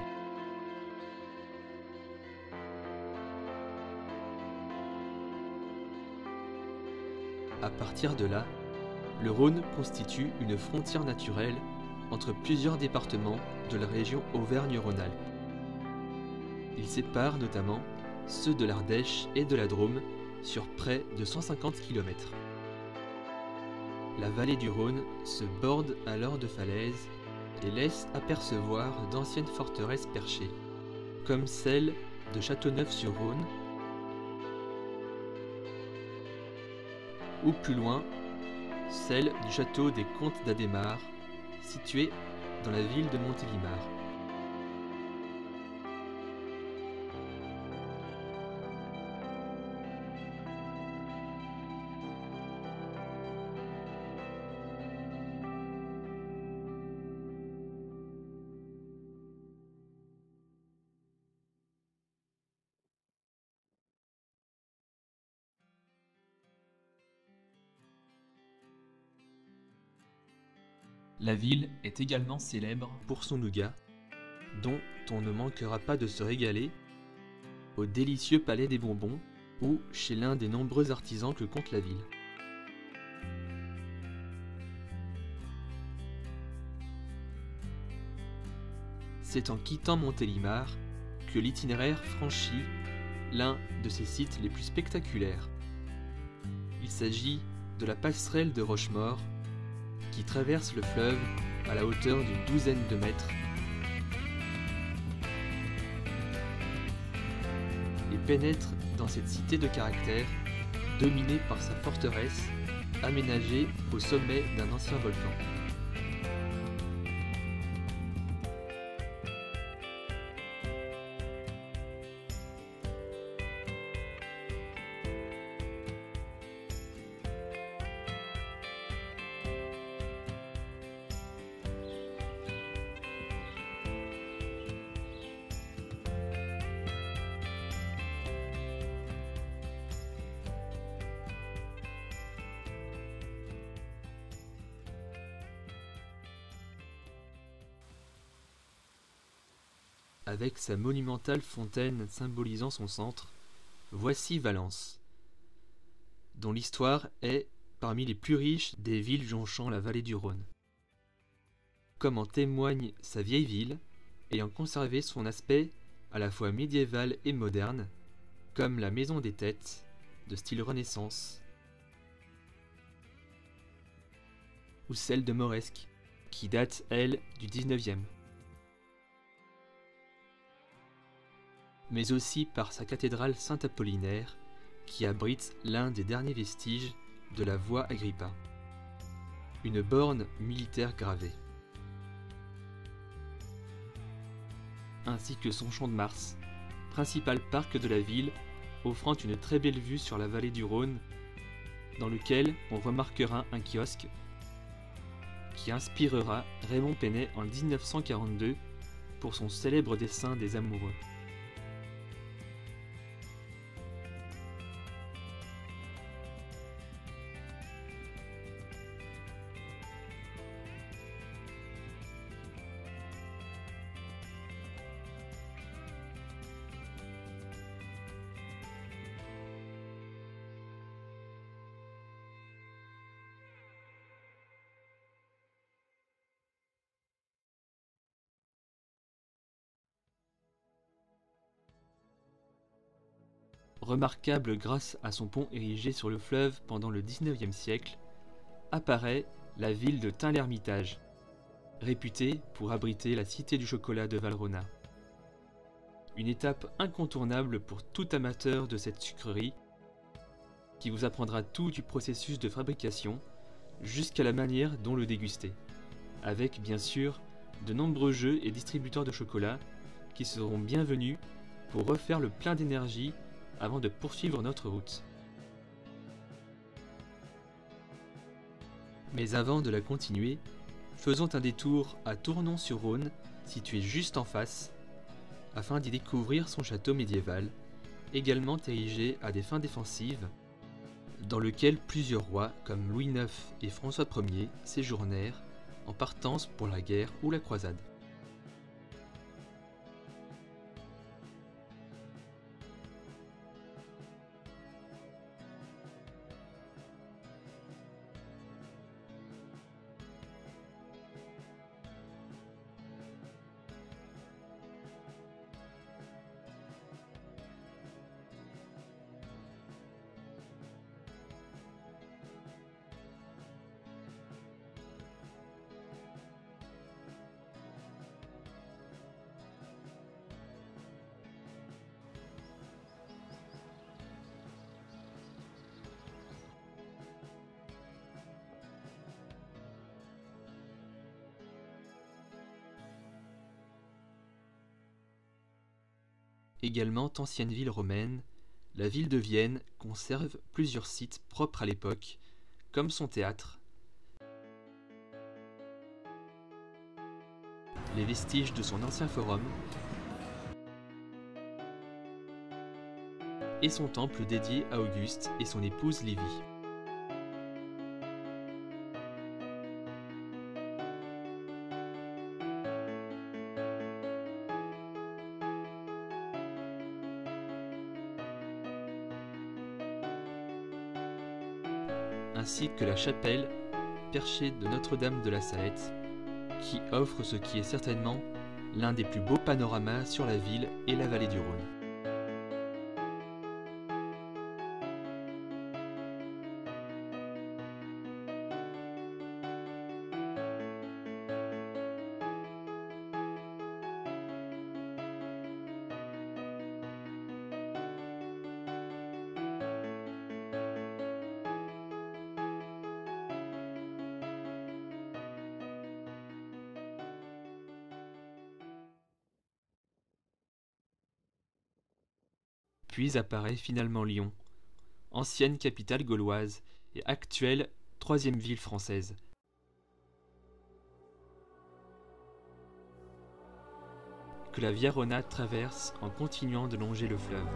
À partir de là, le Rhône constitue une frontière naturelle entre plusieurs départements de la région Auvergne-Rhône-Alpes. Il sépare notamment ceux de l'Ardèche et de la Drôme sur près de 150 km. La vallée du Rhône se borde alors de falaises et laisse apercevoir d'anciennes forteresses perchées, comme celle de Châteauneuf-sur-Rhône, ou plus loin, celle du château des Comtes d'Adhémar, situé dans la ville de Montélimar. La ville est également célèbre pour son nougat, dont on ne manquera pas de se régaler au délicieux Palais des Bonbons ou chez l'un des nombreux artisans que compte la ville. C'est en quittant Montélimar que l'itinéraire franchit l'un de ses sites les plus spectaculaires. Il s'agit de la passerelle de Rochemaure, qui traverse le fleuve à la hauteur d'une douzaine de mètres et pénètre dans cette cité de caractère dominée par sa forteresse aménagée au sommet d'un ancien volcan. Avec sa monumentale fontaine symbolisant son centre, voici Valence, dont l'histoire est parmi les plus riches des villes jonchant la vallée du Rhône. Comme en témoigne sa vieille ville, ayant conservé son aspect à la fois médiéval et moderne, comme la Maison des Têtes, de style Renaissance, ou celle de Moresque, qui date, elle, du XIXe. Mais aussi par sa cathédrale Saint-Apollinaire, qui abrite l'un des derniers vestiges de la voie Agrippa, une borne militaire gravée, ainsi que son champ de Mars, principal parc de la ville, offrant une très belle vue sur la vallée du Rhône dans lequel on remarquera un kiosque qui inspirera Raymond Penet en 1942 pour son célèbre dessin des amoureux. Remarquable grâce à son pont érigé sur le fleuve pendant le XIXe siècle, apparaît la ville de Tain-l'Hermitage, réputée pour abriter la cité du chocolat de Valrhona. Une étape incontournable pour tout amateur de cette sucrerie, qui vous apprendra tout du processus de fabrication jusqu'à la manière dont le déguster, avec bien sûr de nombreux jeux et distributeurs de chocolat qui seront bienvenus pour refaire le plein d'énergie avant de poursuivre notre route. Mais avant de la continuer, faisons un détour à Tournon-sur-Rhône, situé juste en face, afin d'y découvrir son château médiéval, également érigé à des fins défensives, dans lequel plusieurs rois comme Louis IX et François Ier séjournèrent en partance pour la guerre ou la croisade. Également ancienne ville romaine, la ville de Vienne conserve plusieurs sites propres à l'époque, comme son théâtre, les vestiges de son ancien forum et son temple dédié à Auguste et son épouse Livie. Ainsi que la chapelle perchée de Notre-Dame de la Salette, qui offre ce qui est certainement l'un des plus beaux panoramas sur la ville et la vallée du Rhône. Puis apparaît finalement Lyon, ancienne capitale gauloise et actuelle troisième ville française. Que la Via Rhôna traverse en continuant de longer le fleuve.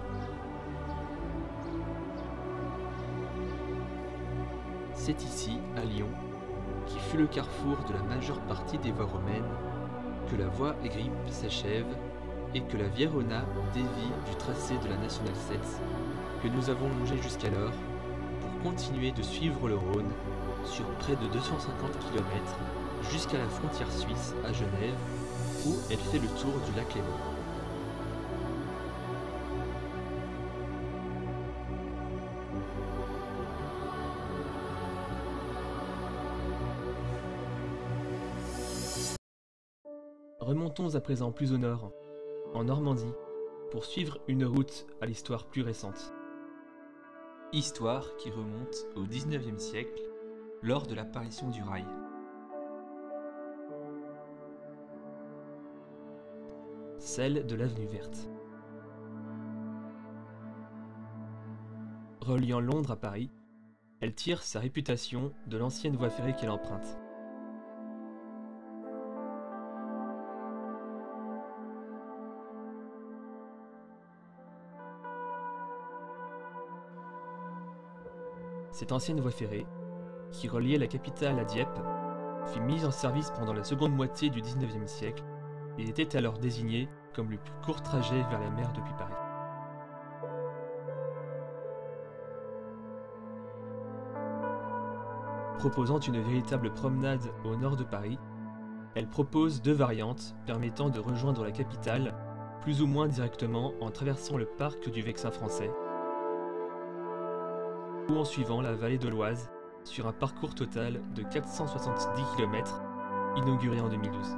C'est ici, à Lyon, qui fut le carrefour de la majeure partie des voies romaines, que la voie Agrippe s'achève et que la Via Rhôna dévie du tracé de la Nationale 7 que nous avons longé jusqu'alors pour continuer de suivre le Rhône sur près de 250 km jusqu'à la frontière suisse à Genève où elle fait le tour du lac Léman. Remontons à présent plus au nord, en Normandie, pour suivre une route à l'histoire plus récente. Histoire qui remonte au XIXe siècle, lors de l'apparition du rail. Celle de l'avenue verte. Reliant Londres à Paris, Elle tire sa réputation de l'ancienne voie ferrée qu'elle emprunte. Cette ancienne voie ferrée, qui reliait la capitale à Dieppe, fut mise en service pendant la seconde moitié du XIXe siècle et était alors désignée comme le plus court trajet vers la mer depuis Paris. Proposant une véritable promenade au nord de Paris, elle propose deux variantes permettant de rejoindre la capitale plus ou moins directement en traversant le parc du Vexin français ou en suivant la vallée de l'Oise sur un parcours total de 470 km inauguré en 2012.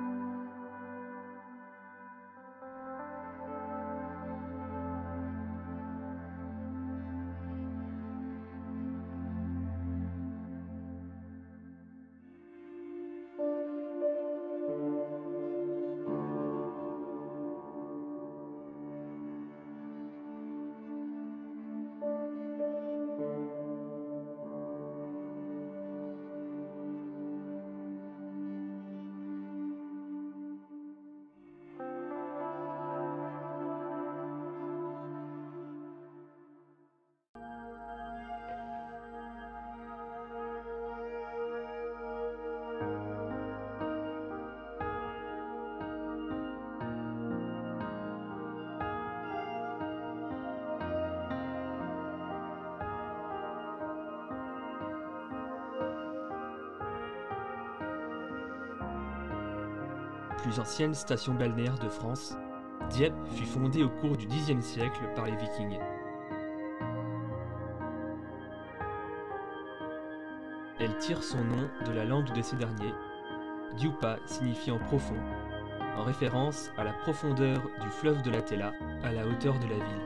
Plus ancienne station balnéaire de France, Dieppe fut fondée au cours du Xe siècle par les Vikings. Elle tire son nom de la langue de ces derniers, Diupa signifiant profond, en référence à la profondeur du fleuve de la Tella à la hauteur de la ville.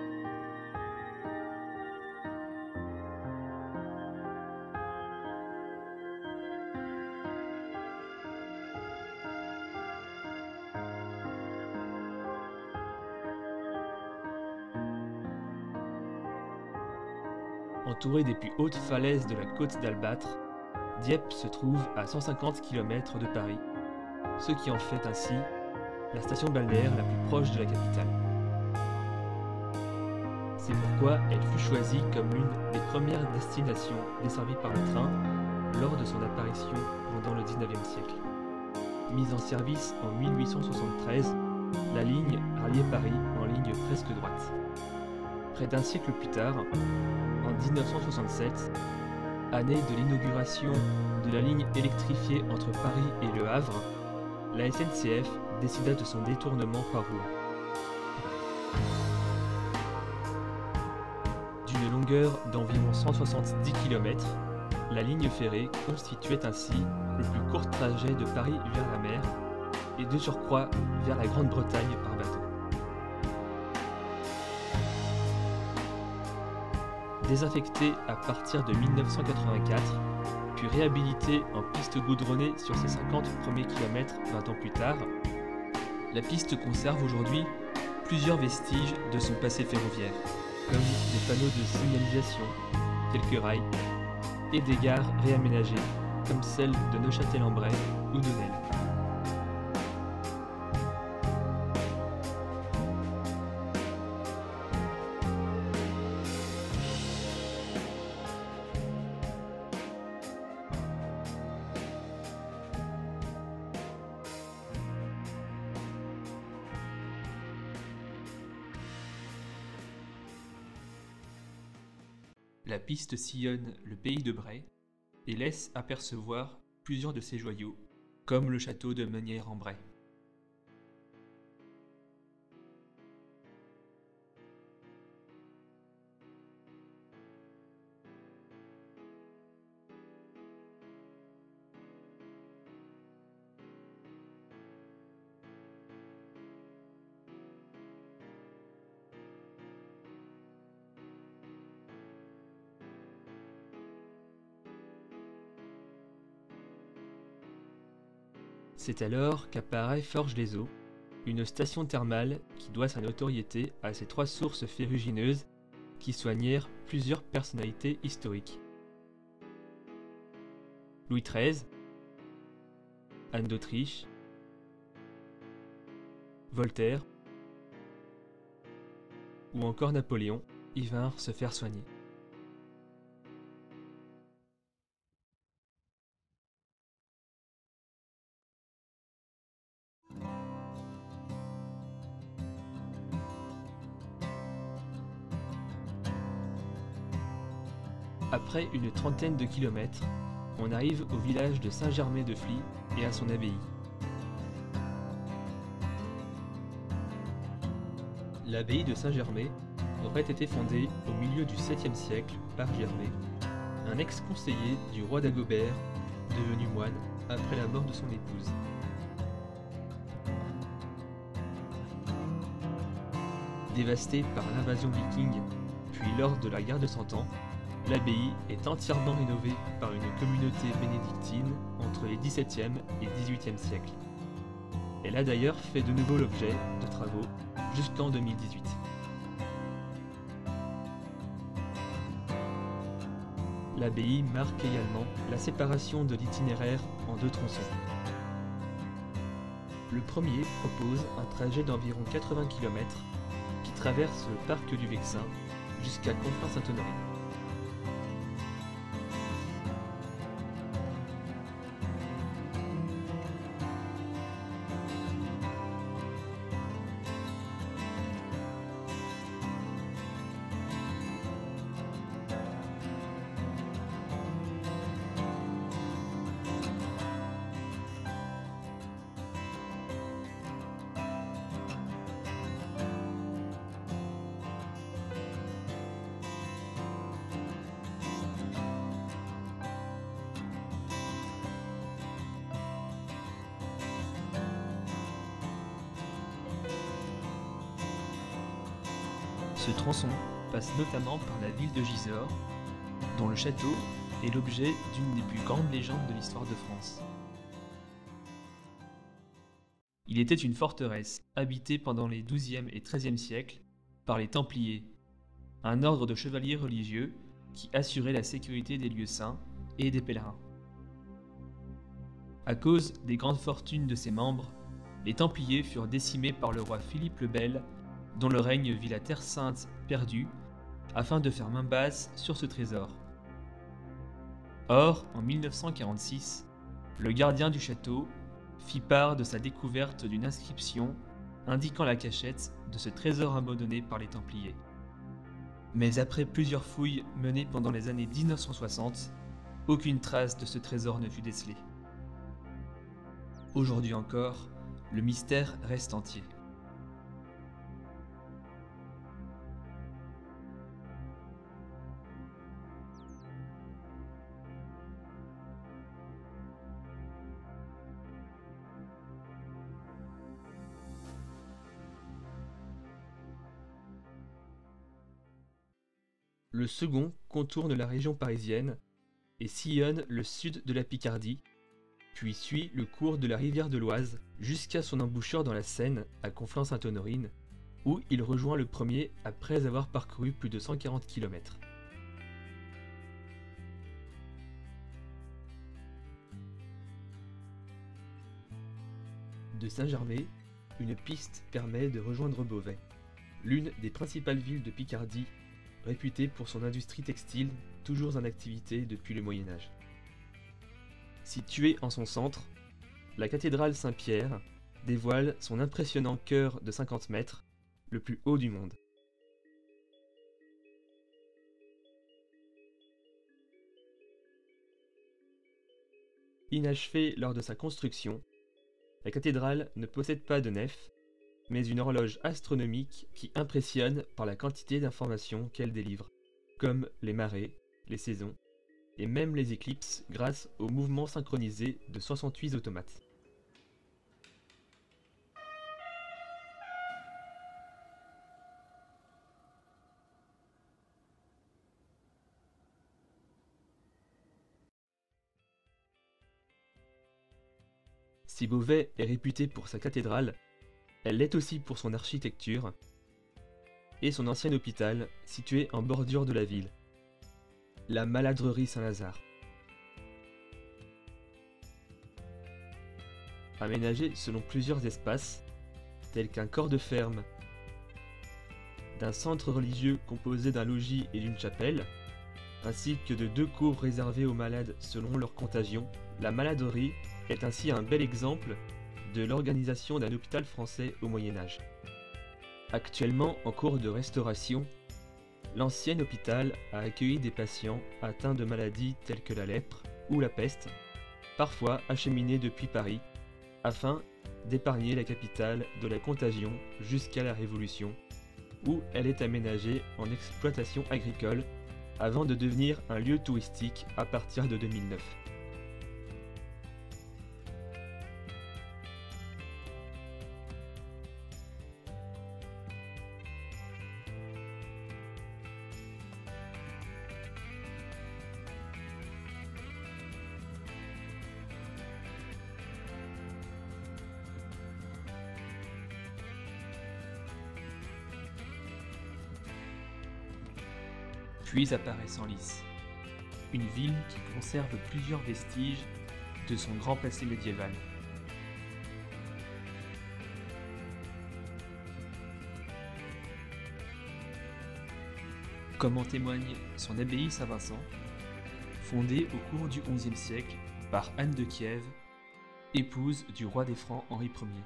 Entourée des plus hautes falaises de la côte d'Albâtre, Dieppe se trouve à 150 km de Paris, ce qui en fait ainsi la station balnéaire la plus proche de la capitale. C'est pourquoi elle fut choisie comme l'une des premières destinations desservies par le train lors de son apparition pendant le XIXe siècle. Mise en service en 1873, la ligne ralliait Paris en ligne presque droite. Près d'un siècle plus tard, en 1967, année de l'inauguration de la ligne électrifiée entre Paris et Le Havre, la SNCF décida de son détournement par voie. D'une longueur d'environ 170 km, la ligne ferrée constituait ainsi le plus court trajet de Paris vers la mer et de surcroît vers la Grande-Bretagne par bateau. Désaffectée à partir de 1984, puis réhabilitée en piste goudronnée sur ses 50 premiers kilomètres 20 ans plus tard, la piste conserve aujourd'hui plusieurs vestiges de son passé ferroviaire, comme des panneaux de signalisation, quelques rails, et des gares réaménagées, comme celle de Neuchâtel-en-Bray ou de Nesle. La piste sillonne le pays de Bray et laisse apercevoir plusieurs de ses joyaux, comme le château de Meunières-en-Bray. C'est alors qu'apparaît Forges-les-Eaux, une station thermale qui doit sa notoriété à ses 3 sources ferrugineuses qui soignèrent plusieurs personnalités historiques. Louis XIII, Anne d'Autriche, Voltaire ou encore Napoléon y vinrent se faire soigner. Après une trentaine de kilomètres, on arrive au village de Saint-Germain-de-Fly et à son abbaye. L'abbaye de Saint-Germain aurait été fondée au milieu du 7e siècle par Germain, un ex-conseiller du roi d'Agobert, devenu moine après la mort de son épouse. Dévastée par l'invasion viking, puis lors de la guerre de Cent Ans, l'abbaye est entièrement rénovée par une communauté bénédictine entre les XVIIe et XVIIIe siècles. Elle a d'ailleurs fait de nouveau l'objet de travaux jusqu'en 2018. L'abbaye marque également la séparation de l'itinéraire en deux tronçons. Le premier propose un trajet d'environ 80 km qui traverse le parc du Vexin jusqu'à Conflans-Sainte-Honorine. Ce tronçon passe notamment par la ville de Gisors, dont le château est l'objet d'une des plus grandes légendes de l'histoire de France. Il était une forteresse habitée pendant les XIIe et XIIIe siècles par les Templiers, un ordre de chevaliers religieux qui assurait la sécurité des lieux saints et des pèlerins. À cause des grandes fortunes de ses membres, les Templiers furent décimés par le roi Philippe le Bel, dont le règne vit la Terre Sainte perdue, afin de faire main basse sur ce trésor. Or, en 1946, le gardien du château fit part de sa découverte d'une inscription indiquant la cachette de ce trésor abandonné par les Templiers. Mais après plusieurs fouilles menées pendant les années 1960, aucune trace de ce trésor ne fut décelée. Aujourd'hui encore, le mystère reste entier. Le second contourne la région parisienne et sillonne le sud de la Picardie, puis suit le cours de la rivière de l'Oise jusqu'à son embouchure dans la Seine à Conflans-Sainte-Honorine, où il rejoint le premier après avoir parcouru plus de 140 km. De Saint-Germain, une piste permet de rejoindre Beauvais, l'une des principales villes de Picardie, réputée pour son industrie textile, toujours en activité depuis le Moyen-Âge. Située en son centre, la cathédrale Saint-Pierre dévoile son impressionnant chœur de 50 mètres, le plus haut du monde. Inachevée lors de sa construction, la cathédrale ne possède pas de nef, mais une horloge astronomique qui impressionne par la quantité d'informations qu'elle délivre, comme les marées, les saisons, et même les éclipses grâce au mouvement synchronisé de 68 automates. Si Beauvais est réputé pour sa cathédrale, elle l'est aussi pour son architecture et son ancien hôpital situé en bordure de la ville, la Maladrerie Saint-Lazare. aménagé selon plusieurs espaces, tels qu'un corps de ferme, d'un centre religieux composé d'un logis et d'une chapelle, ainsi que de 2 cours réservées aux malades selon leur contagion. La maladerie est ainsi un bel exemple de l'organisation d'un hôpital français au Moyen-Âge. Actuellement en cours de restauration, l'ancien hôpital a accueilli des patients atteints de maladies telles que la lèpre ou la peste, parfois acheminés depuis Paris, afin d'épargner la capitale de la contagion jusqu'à la Révolution, où elle est aménagée en exploitation agricole avant de devenir un lieu touristique à partir de 2009. Puis apparaît Senlis, une ville qui conserve plusieurs vestiges de son grand passé médiéval. Comme en témoigne son abbaye Saint-Vincent, fondée au cours du XIe siècle par Anne de Kiev, épouse du roi des Francs Henri Ier,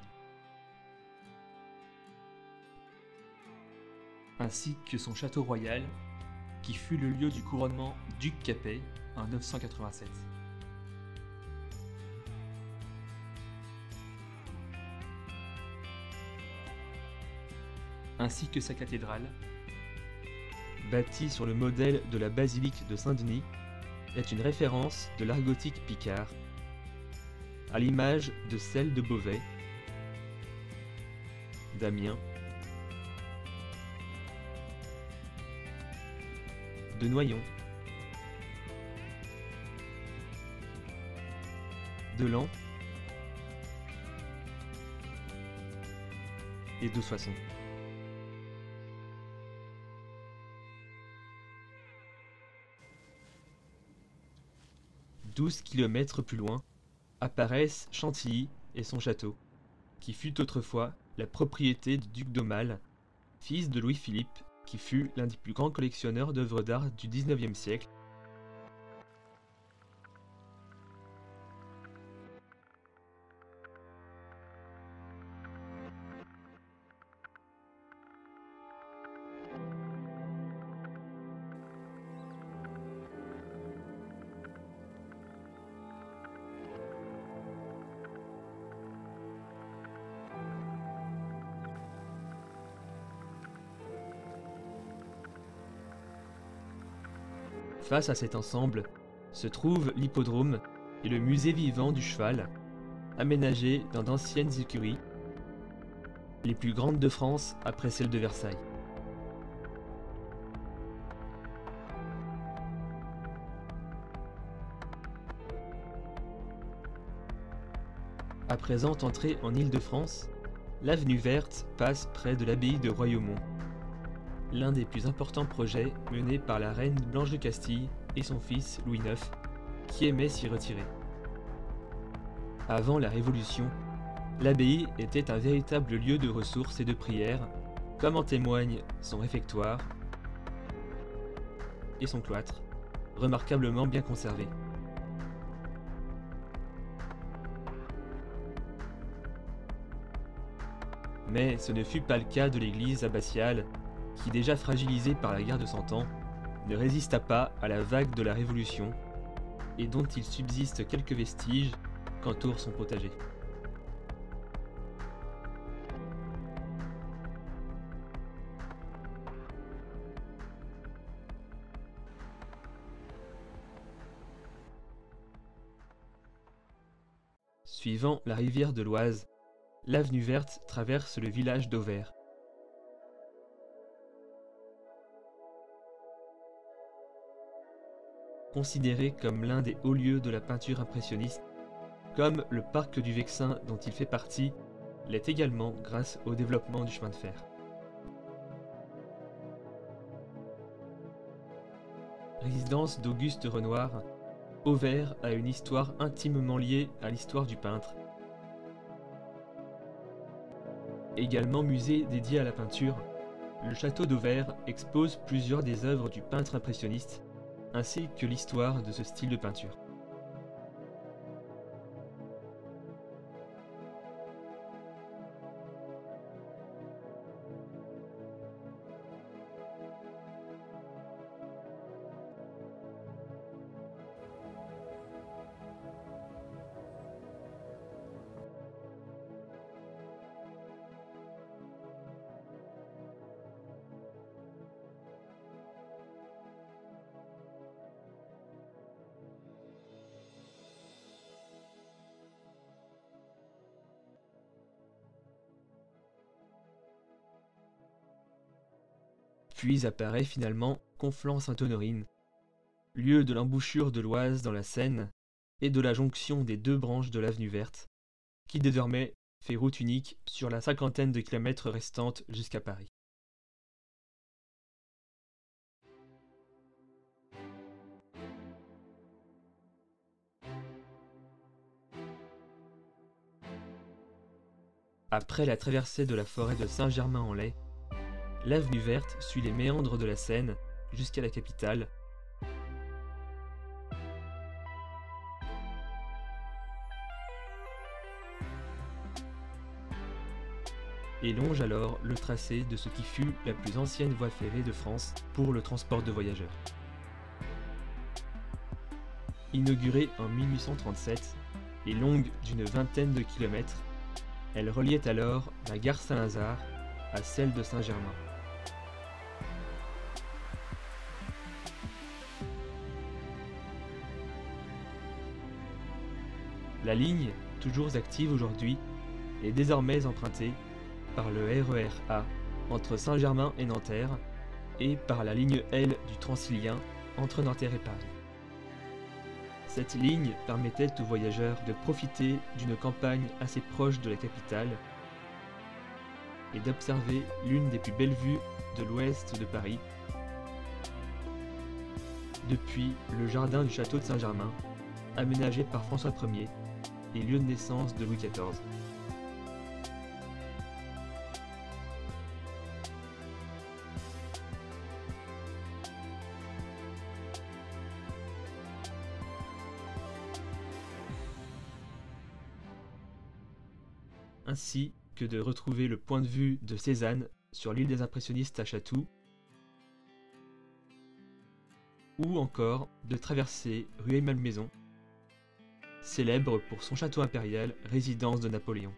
ainsi que son château royal, qui fut le lieu du couronnement duc Capet en 987. Ainsi que sa cathédrale, bâtie sur le modèle de la basilique de Saint-Denis, est une référence de l'art gothique picard, à l'image de celle de Beauvais, d'Amiens, de Noyon, de Laon et de Soissons. « 12 kilomètres plus loin, apparaissent Chantilly et son château, qui fut autrefois la propriété du duc d'Aumale, fils de Louis-Philippe, qui fut l'un des plus grands collectionneurs d'œuvres d'art du XIXe siècle. Face à cet ensemble se trouve l'hippodrome et le musée vivant du cheval, aménagé dans d'anciennes écuries, les plus grandes de France après celles de Versailles. À présent entrée en Île-de-France, l'avenue verte passe près de l'abbaye de Royaumont, l'un des plus importants projets menés par la reine Blanche de Castille et son fils Louis IX, qui aimait s'y retirer. Avant la Révolution, l'abbaye était un véritable lieu de ressources et de prière, comme en témoignent son réfectoire et son cloître, remarquablement bien conservés. Mais ce ne fut pas le cas de l'église abbatiale, qui déjà fragilisée par la guerre de Cent Ans, ne résista pas à la vague de la Révolution, et dont il subsiste quelques vestiges qu'entoure son potager. Suivant la rivière de l'Oise, l'avenue verte traverse le village d'Auvers. Considéré comme l'un des hauts lieux de la peinture impressionniste, comme le parc du Vexin dont il fait partie, l'est également grâce au développement du chemin de fer. Résidence d'Auguste Renoir, Auvers a une histoire intimement liée à l'histoire du peintre, Également musée dédié à la peinture, le château d'Auvers expose plusieurs des œuvres du peintre impressionniste, ainsi que l'histoire de ce style de peinture. Puis apparaît finalement Conflans-Sainte-Honorine, lieu de l'embouchure de l'Oise dans la Seine et de la jonction des deux branches de l'avenue Verte, qui désormais fait route unique sur la cinquantaine de kilomètres restante jusqu'à Paris. Après la traversée de la forêt de Saint-Germain-en-Laye, l'avenue Verte suit les méandres de la Seine jusqu'à la capitale, et longe alors le tracé de ce qui fut la plus ancienne voie ferrée de France pour le transport de voyageurs. Inaugurée en 1837 et longue d'une vingtaine de kilomètres, elle reliait alors la gare Saint-Lazare à celle de Saint-Germain. La ligne, toujours active aujourd'hui, est désormais empruntée par le RER A entre Saint-Germain et Nanterre et par la ligne L du Transilien entre Nanterre et Paris. Cette ligne permettait aux voyageurs de profiter d'une campagne assez proche de la capitale et d'observer l'une des plus belles vues de l'ouest de Paris depuis le jardin du château de Saint-Germain, aménagé par François Ier et lieu de naissance de Louis XIV. Ainsi que de retrouver le point de vue de Cézanne sur l'île des impressionnistes à Chatou, ou encore de traverser Rueil-Malmaison, célèbre pour son château impérial, résidence de Napoléon.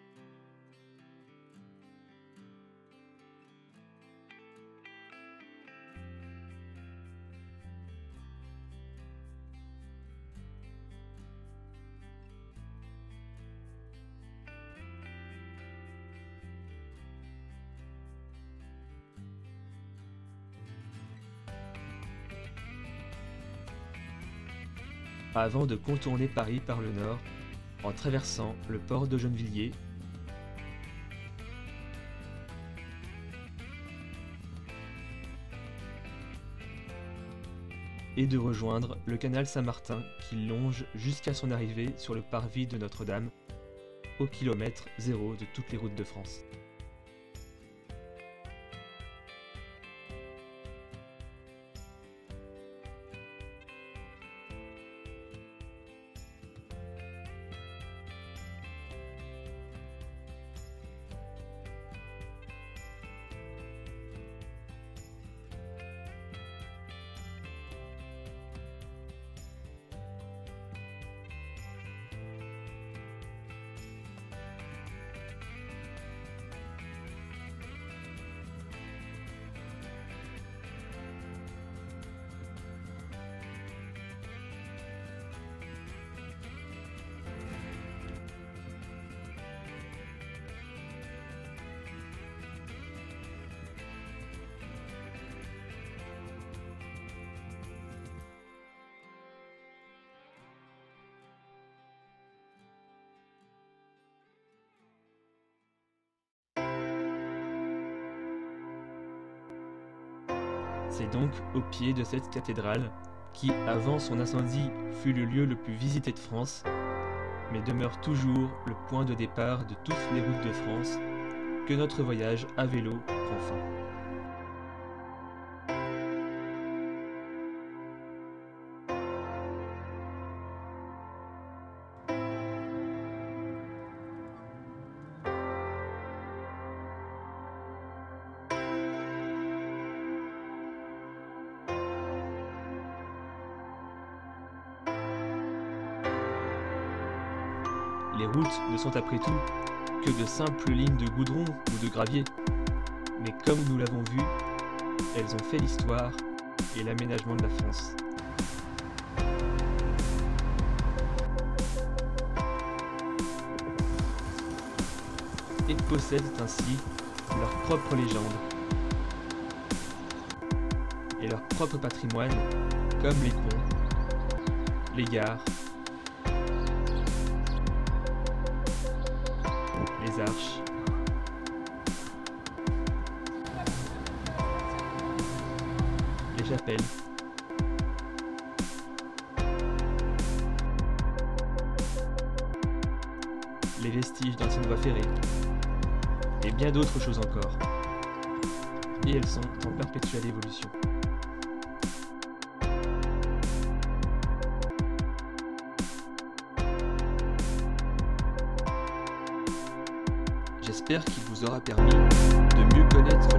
Avant de contourner Paris par le nord, en traversant le port de Gennevilliers, et de rejoindre le canal Saint-Martin qui longe jusqu'à son arrivée sur le parvis de Notre-Dame, au kilomètre 0 de toutes les routes de France. C'est donc au pied de cette cathédrale, qui avant son incendie fut le lieu le plus visité de France, mais demeure toujours le point de départ de toutes les routes de France, que notre voyage à vélo prend fin. Les routes ne sont après tout que de simples lignes de goudron ou de gravier. Mais comme nous l'avons vu, elles ont fait l'histoire et l'aménagement de la France. Et possèdent ainsi leur propre légende et leur propre patrimoine, comme les ponts, les gares, les arches, les chapelles, les vestiges d'anciennes voies ferrées, et bien d'autres choses encore. Et elles sont en perpétuelle évolution. J'espère qu'il vous aura permis de mieux connaître